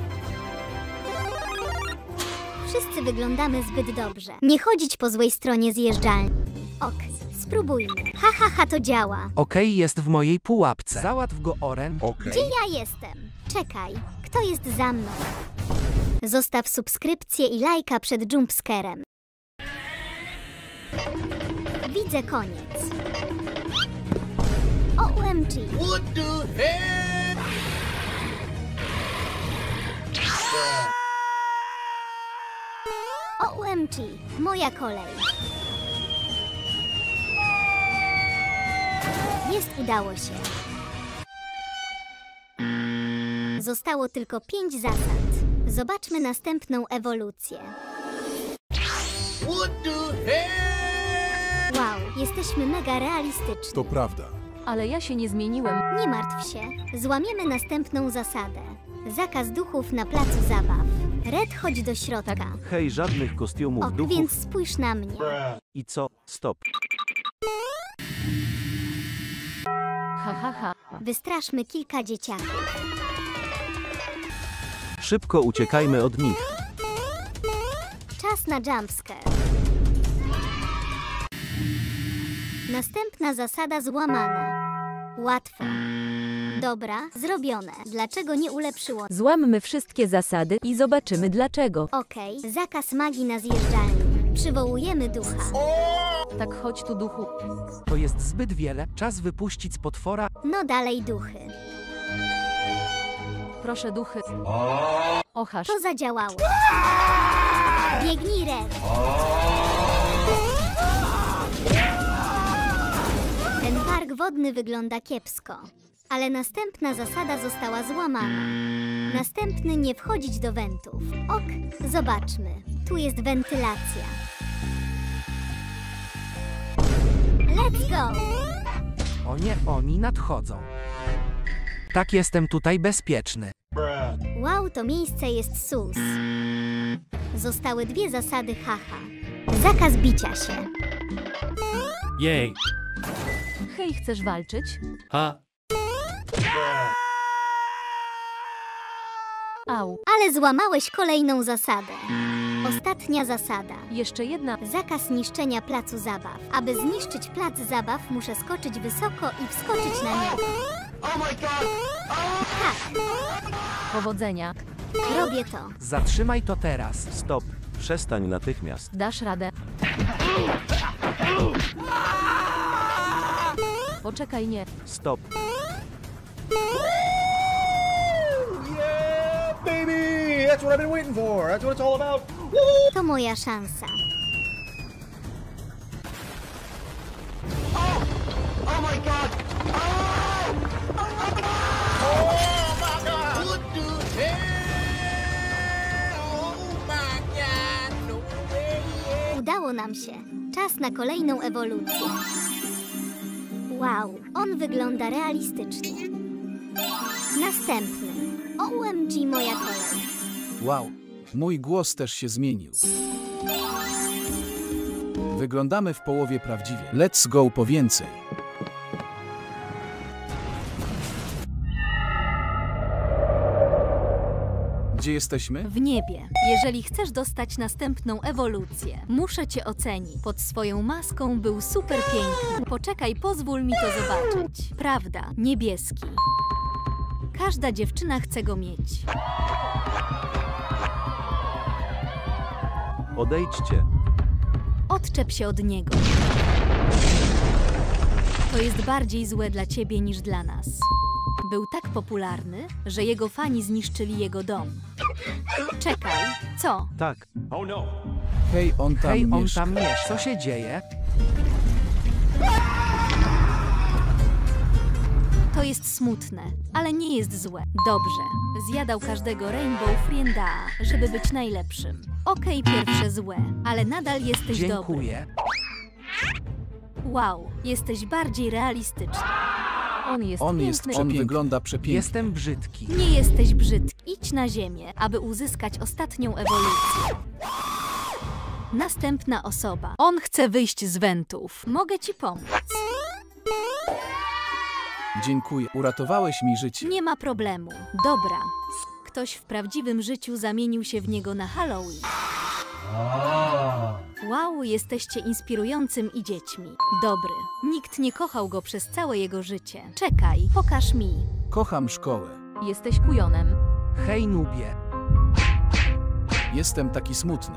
Wszyscy wyglądamy zbyt dobrze. Nie chodzić po złej stronie zjeżdżalni. Ok, spróbujmy. Ha, ha, ha, to działa. Okej, jest w mojej pułapce. Załatw go, Oren. Gdzie ja jestem? Czekaj, kto jest za mną? Zostaw subskrypcję i lajka przed jumpscarem. Widzę koniec. OMG. What the hell? OMG, moja kolej. Jest, udało się. Zostało tylko 5 zasad. Zobaczmy następną ewolucję. What the hell? Wow, jesteśmy mega realistyczni. To prawda. Ale ja się nie zmieniłem. Nie martw się, złamiemy następną zasadę. Zakaz duchów na placu zabaw. Red, chodź do środka. Hej, żadnych kostiumów Ok, duchów. więc spójrz na mnie. I co? Stop. Ha, ha, ha. Wystraszmy kilka dzieciaków. Szybko uciekajmy od nich. Czas na jumpscare. Następna zasada złamana. Łatwo. Dobra, zrobione. Dlaczego nie ulepszyło? Złammy wszystkie zasady i zobaczymy dlaczego. Okej, zakaz magii na zjeżdżalni. Przywołujemy ducha. Tak, chodź tu, duchu. To jest zbyt wiele. Czas wypuścić z potwora. No dalej duchy. Proszę, duchy. Ochasz. To zadziałało. Biegnij, Red. Ten park wodny wygląda kiepsko. Ale następna zasada została złamana. Następny nie wchodzić do wentów. Ok, zobaczmy. Tu jest wentylacja. Let's go! O nie, oni nadchodzą. Tak, jestem tutaj bezpieczny. Wow, to miejsce jest sus. Zostały 2 zasady, haha. Zakaz bicia się. Jej. Hej, chcesz walczyć? Ha. Au. Ale złamałeś kolejną zasadę. Ostatnia zasada. Jeszcze jedna. Zakaz niszczenia placu zabaw. Aby zniszczyć plac zabaw, muszę skoczyć wysoko i wskoczyć na niego. Tak, Powodzenia. robię to. Zatrzymaj to teraz. Stop. Przestań natychmiast. Dasz radę. Poczekaj, nie. Stop. Yeah, baby! That's what I've been waiting for. That's what it's all about. To moja szansa. Oh my god! Oh my god! What the hell? Oh my god! No way! Udało nam się. Czas na kolejną ewolucję. Wow, on wygląda realistycznie. Następny. OMG, moja kolej. Wow, mój głos też się zmienił. Wyglądamy w połowie prawdziwie. Let's go po więcej. Gdzie jesteśmy? W niebie. Jeżeli chcesz dostać następną ewolucję, muszę cię ocenić. Pod swoją maską był super piękny. Poczekaj, pozwól mi to zobaczyć. Prawda, niebieski. Każda dziewczyna chce go mieć. Odejdźcie. Odczep się od niego. To jest bardziej złe dla ciebie niż dla nas. Był tak popularny, że jego fani zniszczyli jego dom. Czekaj, co? Tak. Oh no! Hej, on tam mieszka. Co się dzieje? To jest smutne, ale nie jest złe. Dobrze, zjadał każdego Rainbow Frienda, żeby być najlepszym. Okej, pierwsze złe, ale nadal jesteś Dziękuję. dobry. Wow, jesteś bardziej realistyczny. On jest piękny. On wygląda przepięknie. Jestem brzydki. Nie jesteś brzydki. Idź na ziemię, aby uzyskać ostatnią ewolucję. Następna osoba. On chce wyjść z wentów. Mogę ci pomóc. Dziękuję, uratowałeś mi życie. Nie ma problemu. Dobra. Ktoś w prawdziwym życiu zamienił się w niego na Halloween. Wow, jesteście inspirującym i dziećmi. Dobry. Nikt nie kochał go przez całe jego życie. Czekaj, pokaż mi. Kocham szkołę. Jesteś kujonem. Hej, nubie. Jestem taki smutny.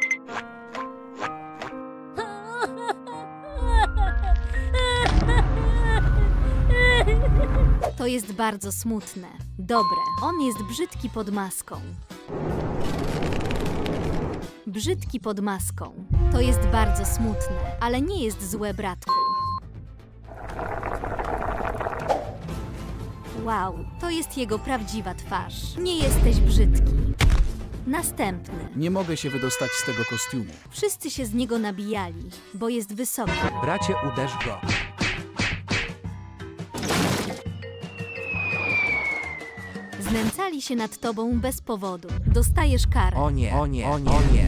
To jest bardzo smutne. Dobre. On jest brzydki pod maską. Brzydki pod maską. To jest bardzo smutne, ale nie jest złe, bratku. Wow, to jest jego prawdziwa twarz. Nie jesteś brzydki. Następny. Nie mogę się wydostać z tego kostiumu. Wszyscy się z niego nabijali, bo jest wysoki. Bracie, uderz go. Znęcali się nad tobą bez powodu. Dostajesz karę. O nie, o nie, o nie, o nie.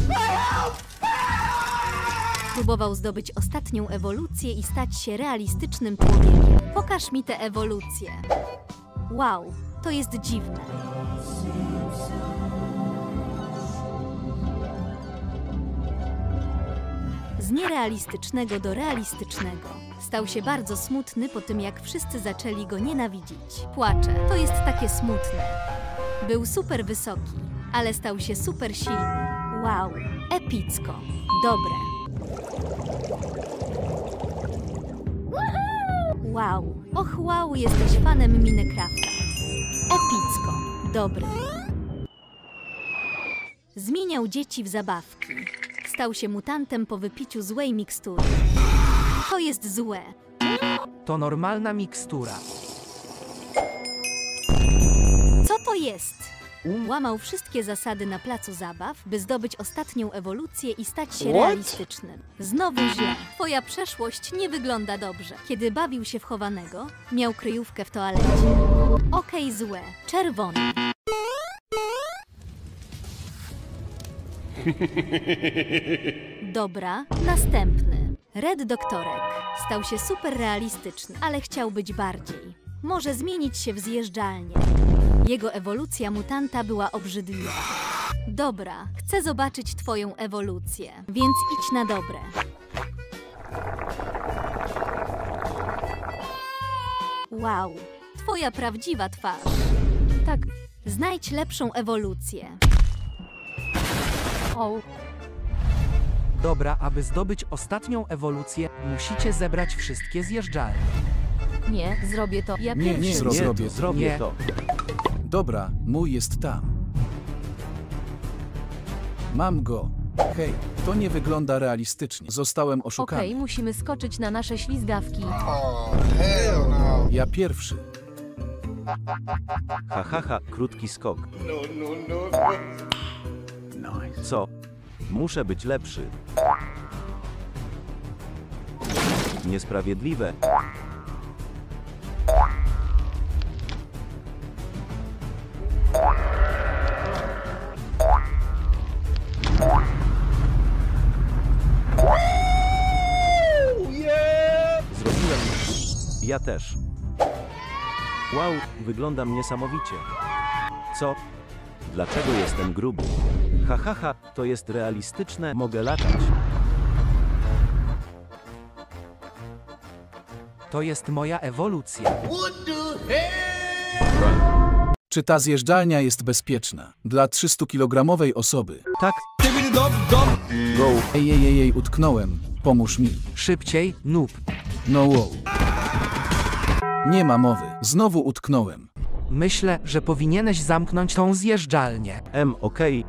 Próbował zdobyć ostatnią ewolucję i stać się realistycznym człowiekiem. Pokaż mi tę ewolucję. Wow, to jest dziwne. Z nierealistycznego do realistycznego. Stał się bardzo smutny po tym, jak wszyscy zaczęli go nienawidzić. Płacze. To jest takie smutne. Był super wysoki, ale stał się super silny. Wow, epicko. Dobre. Wow. Och, wow, jesteś fanem Minecrafta. Epicko. Dobry. Zmieniał dzieci w zabawki. Stał się mutantem po wypiciu złej mikstury. To jest złe. To normalna mikstura. Co to jest? Łamał wszystkie zasady na placu zabaw, by zdobyć ostatnią ewolucję i stać się realistycznym. Znowu źle. Twoja przeszłość nie wygląda dobrze. Kiedy bawił się w chowanego, miał kryjówkę w toalecie. Okej, złe. Czerwony. Dobra, następny. Red Doktorek. Stał się super realistyczny, ale chciał być bardziej. Może zmienić się w zjeżdżalnię. Jego ewolucja mutanta była obrzydliwa. Dobra, chcę zobaczyć twoją ewolucję, więc idź na dobre. Wow, twoja prawdziwa twarz. Tak. Znajdź lepszą ewolucję. O. Dobra, aby zdobyć ostatnią ewolucję, musicie zebrać wszystkie zjeżdżalnie. Nie, zrobię to. Ja Nie, pierwszy. zrobię Nie. to. Dobra, mój jest tam. Mam go. Hej, to nie wygląda realistycznie. Zostałem oszukany. Okej, musimy skoczyć na nasze ślizgawki. Oh, hell no. Ja pierwszy. Hahaha, krótki skok. Co? Muszę być lepszy. Niesprawiedliwe. Zrobiłem. Ja też. Wow, wyglądam niesamowicie. Co? Dlaczego jestem gruby? Hahaha, to jest realistyczne, mogę latać. To jest moja ewolucja. Czy ta zjeżdżalnia jest bezpieczna? Dla 300-kilogramowej osoby. Tak. Go. Ej, utknąłem. Pomóż mi. Szybciej, noob. No wow. Nie ma mowy. Znowu utknąłem. Myślę, że powinieneś zamknąć tą zjeżdżalnię. Okej.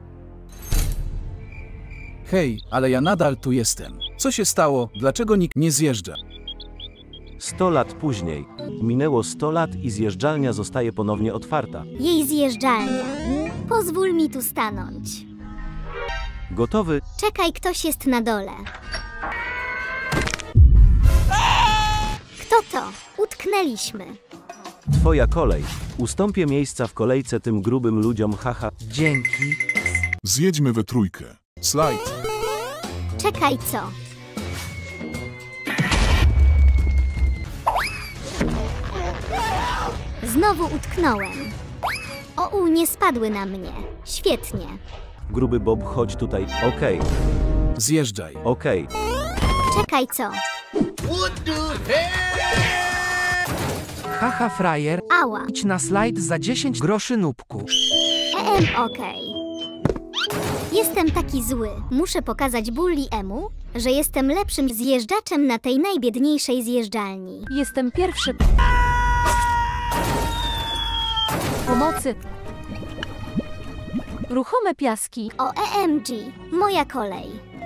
Hej, ale ja nadal tu jestem. Co się stało? Dlaczego nikt nie zjeżdża? 100 lat później. Minęło 100 lat i zjeżdżalnia zostaje ponownie otwarta. Jej zjeżdżalnia. Pozwól mi tu stanąć. Gotowy? Czekaj, ktoś jest na dole. Kto to? Utknęliśmy. Twoja kolej. Ustąpię miejsca w kolejce tym grubym ludziom, haha. Dzięki. Zjedźmy we trójkę. Slajd. Czekaj, co? Znowu utknąłem. Nie spadły na mnie. Świetnie. Gruby Bob, chodź tutaj. Okej. Zjeżdżaj. Okej. Czekaj, co? Haha, frajer. Ała. Idź na slajd za 10 groszy, nubku. Okej. Jestem taki zły. Muszę pokazać Bully Emu, że jestem lepszym zjeżdżaczem na tej najbiedniejszej zjeżdżalni. Jestem pierwszy. Pomocy. Ruchome piaski. OMG. Moja kolej.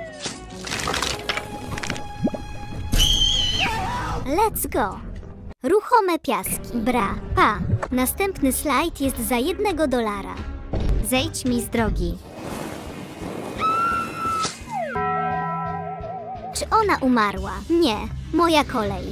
Let's go. Ruchome piaski. Bra. Pa. Następny slajd jest za $1. Zejdź mi z drogi. Czy ona umarła? Nie. Moja kolej.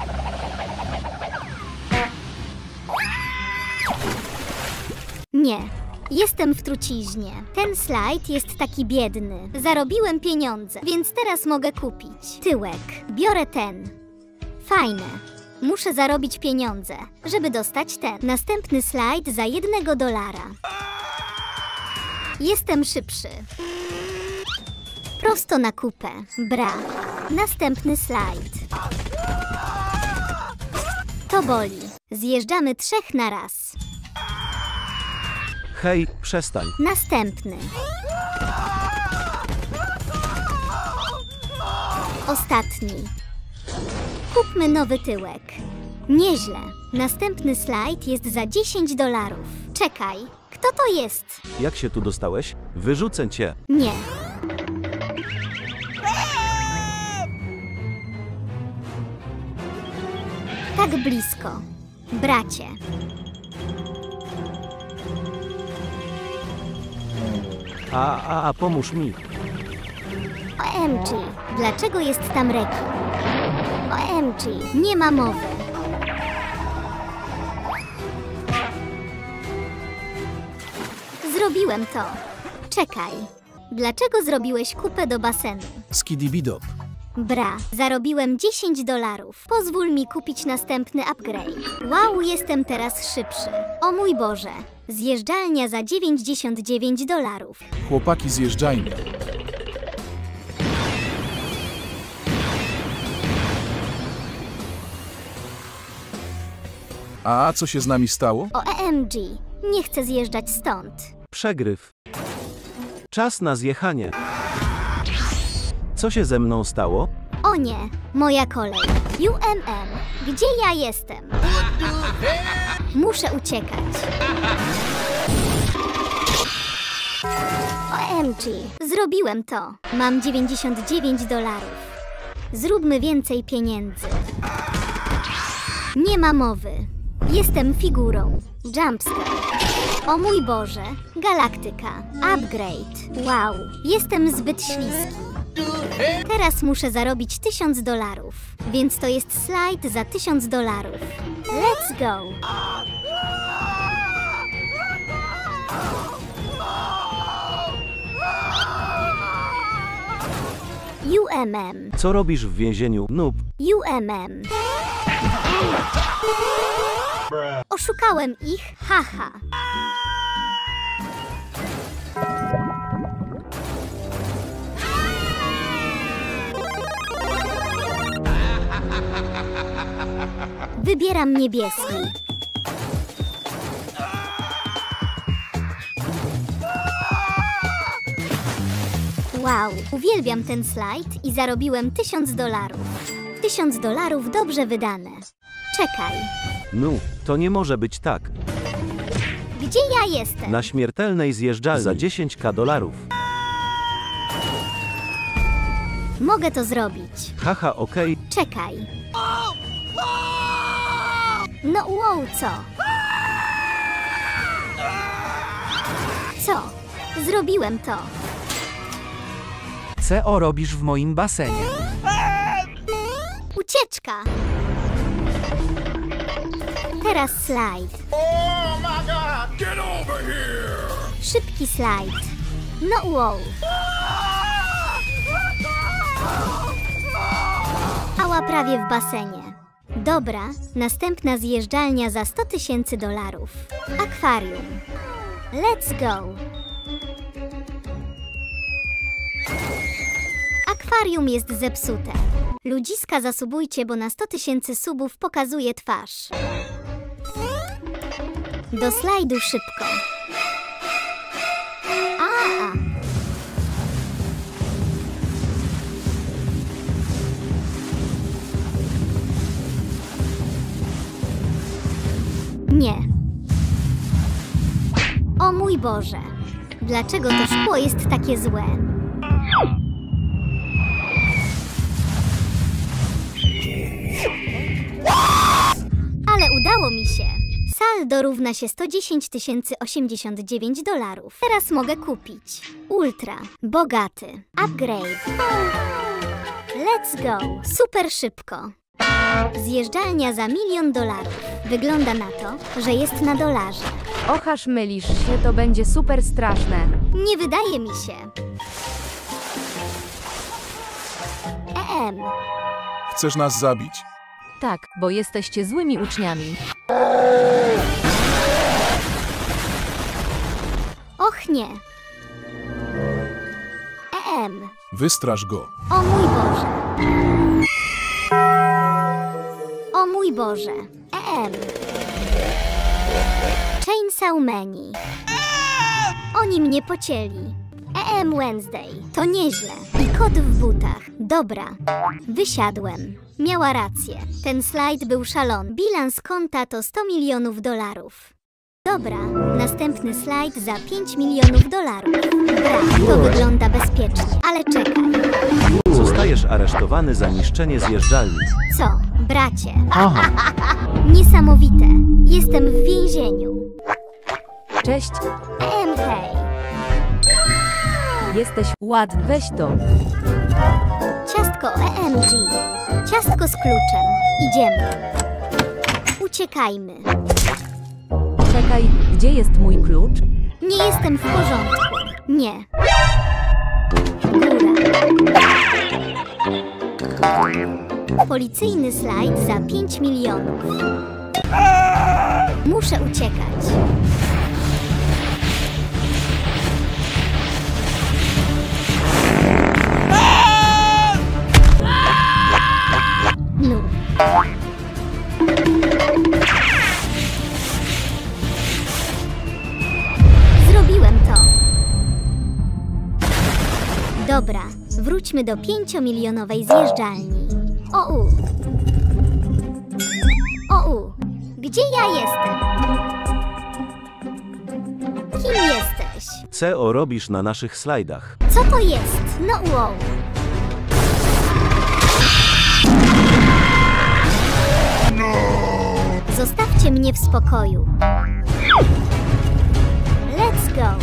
Nie. Jestem w truciźnie. Ten slajd jest taki biedny. Zarobiłem pieniądze, więc teraz mogę kupić. Tyłek. Biorę ten. Fajne. Muszę zarobić pieniądze, żeby dostać ten. Następny slajd za $1. Jestem szybszy. Prosto na kupę. Bra. Następny slajd. To boli. Zjeżdżamy 3 na raz. Hej, przestań. Następny. Ostatni. Kupmy nowy tyłek. Nieźle. Następny slajd jest za $10. Czekaj, kto to jest? Jak się tu dostałeś? Wyrzucę cię. Nie. Tak blisko. Bracie. Pomóż mi. OMG, dlaczego jest tam rekin? OMG, nie ma mowy. Zrobiłem to. Czekaj. Dlaczego zrobiłeś kupę do basenu? Skidibidop. Bra, zarobiłem $10. Pozwól mi kupić następny upgrade. Wow, jestem teraz szybszy. O mój Boże. Zjeżdżalnia za $99. Chłopaki, zjeżdżajmy. A co się z nami stało? OMG, nie chcę zjeżdżać stąd. Przegryw. Czas na zjechanie. Co się ze mną stało? O nie, moja kolej. UMM, gdzie ja jestem? Muszę uciekać. OMG, zrobiłem to. Mam $99. Zróbmy więcej pieniędzy. Nie ma mowy. Jestem figurą. Jumpscare. O mój Boże, galaktyka. Upgrade. Wow, jestem zbyt śliski. Teraz muszę zarobić $1000, więc to jest slajd za $1000. Let's go! UMM. Co robisz w więzieniu, noob? UMM. Oszukałem ich, haha. Wybieram niebieski. Wow, uwielbiam ten slajd i zarobiłem $1000. $1000 dobrze wydane. Czekaj. No, to nie może być tak. Gdzie ja jestem? Na śmiertelnej zjeżdżalni za $10,000. Mogę to zrobić. Haha, okej. Czekaj. No wow, co? Co? Zrobiłem to. Co robisz w moim basenie? Ucieczka. Teraz slajd. Oh my God! Get over here! Szybki slajd. No wow. Ała, prawie w basenie. Dobra, następna zjeżdżalnia za $100,000. Akwarium. Let's go. Akwarium jest zepsute. Ludziska, zasubujcie, bo na 100,000 subów pokazuje twarz. Do slajdu szybko. Nie. O mój Boże. Dlaczego to szkło jest takie złe? Ale udało mi się. Saldo równa się $110,089. Teraz mogę kupić. Ultra. Bogaty. Upgrade. Let's go. Super szybko. Zjeżdżalnia za $1 000 000. Wygląda na to, że jest na dolarze. Ochaż, mylisz się, to będzie super straszne. Nie wydaje mi się. Chcesz nas zabić? Tak, bo jesteście złymi uczniami. Och nie. Wystrasz go. O mój Boże. O mój Boże. Chainsaw Mani. Oni mnie pocięli. Wednesday. To nieźle. I kot w butach. Dobra. Wysiadłem. Miała rację. Ten slajd był szalony. Bilans konta to $100 milionów. Dobra. Następny slajd za $5 milionów. To wygląda bezpiecznie. Ale czekaj. Zostajesz aresztowany za niszczenie zjeżdżalni. Co, bracie? Niesamowite. Jestem w więzieniu. Cześć. Hej. Jesteś ładny. Weź to. Ciastko EMG. Ciastko z kluczem. Idziemy. Uciekajmy. Czekaj, gdzie jest mój klucz? Nie jestem w porządku. Nie. Góra. Policyjny slajd za $5 milionów. Muszę uciekać. No. Zrobiłem to. Dobra, wróćmy do 5-milionowej zjeżdżalni. Gdzie ja jestem? Kim jesteś? Co robisz na naszych slajdach? Co to jest? No wow. Zostawcie mnie w spokoju. Let's go.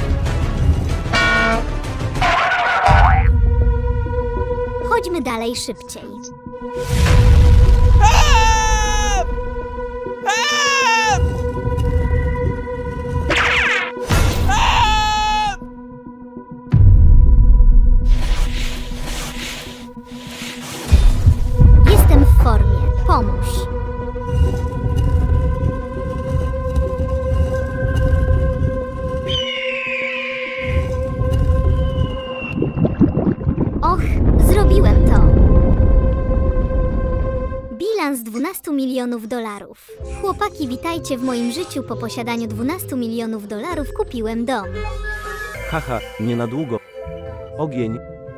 Chodźmy dalej szybciej. Jestem w formie. Pomóż. Och, zrobiłem to. Bilans $12 milionów. Chłopaki, witajcie w moim życiu. Po posiadaniu $12 milionów kupiłem dom. Haha, nie na długo. Ogień.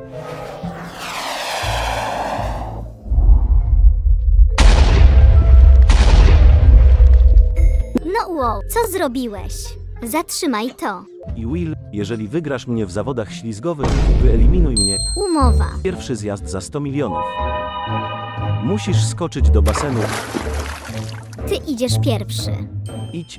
No wow, co zrobiłeś? Zatrzymaj to. I Will, jeżeli wygrasz mnie w zawodach ślizgowych, wyeliminuj mnie. Umowa. Pierwszy zjazd za 100 milionów. Musisz skoczyć do basenu. Ty idziesz pierwszy. Idź.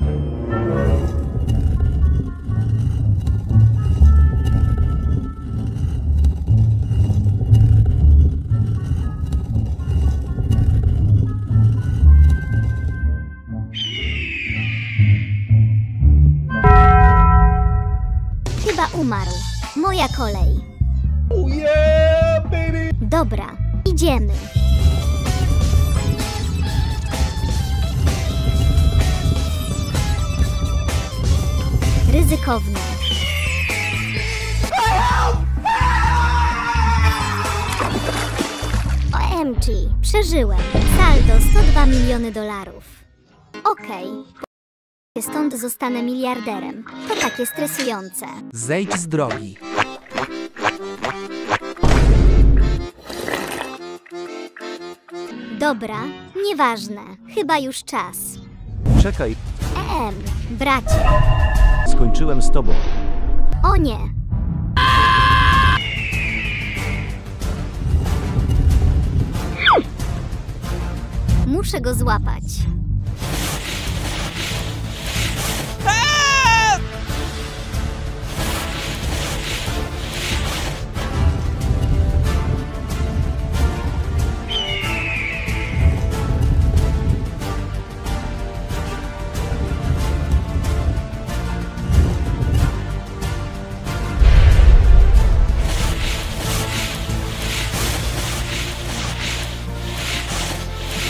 Chyba umarł. Moja kolej. Oh yeah, baby. Dobra, idziemy. Ryzykowne. OMG, przeżyłem. Saldo $102 miliony. Okej. Stąd zostanę miliarderem. To takie stresujące. Zejdź z drogi. Dobra, nieważne. Chyba już czas. Czekaj, bracie. skończyłem z tobą. O nie. Muszę go złapać.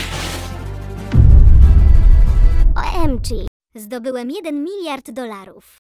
OMG. Zdobyłem $1 miliard.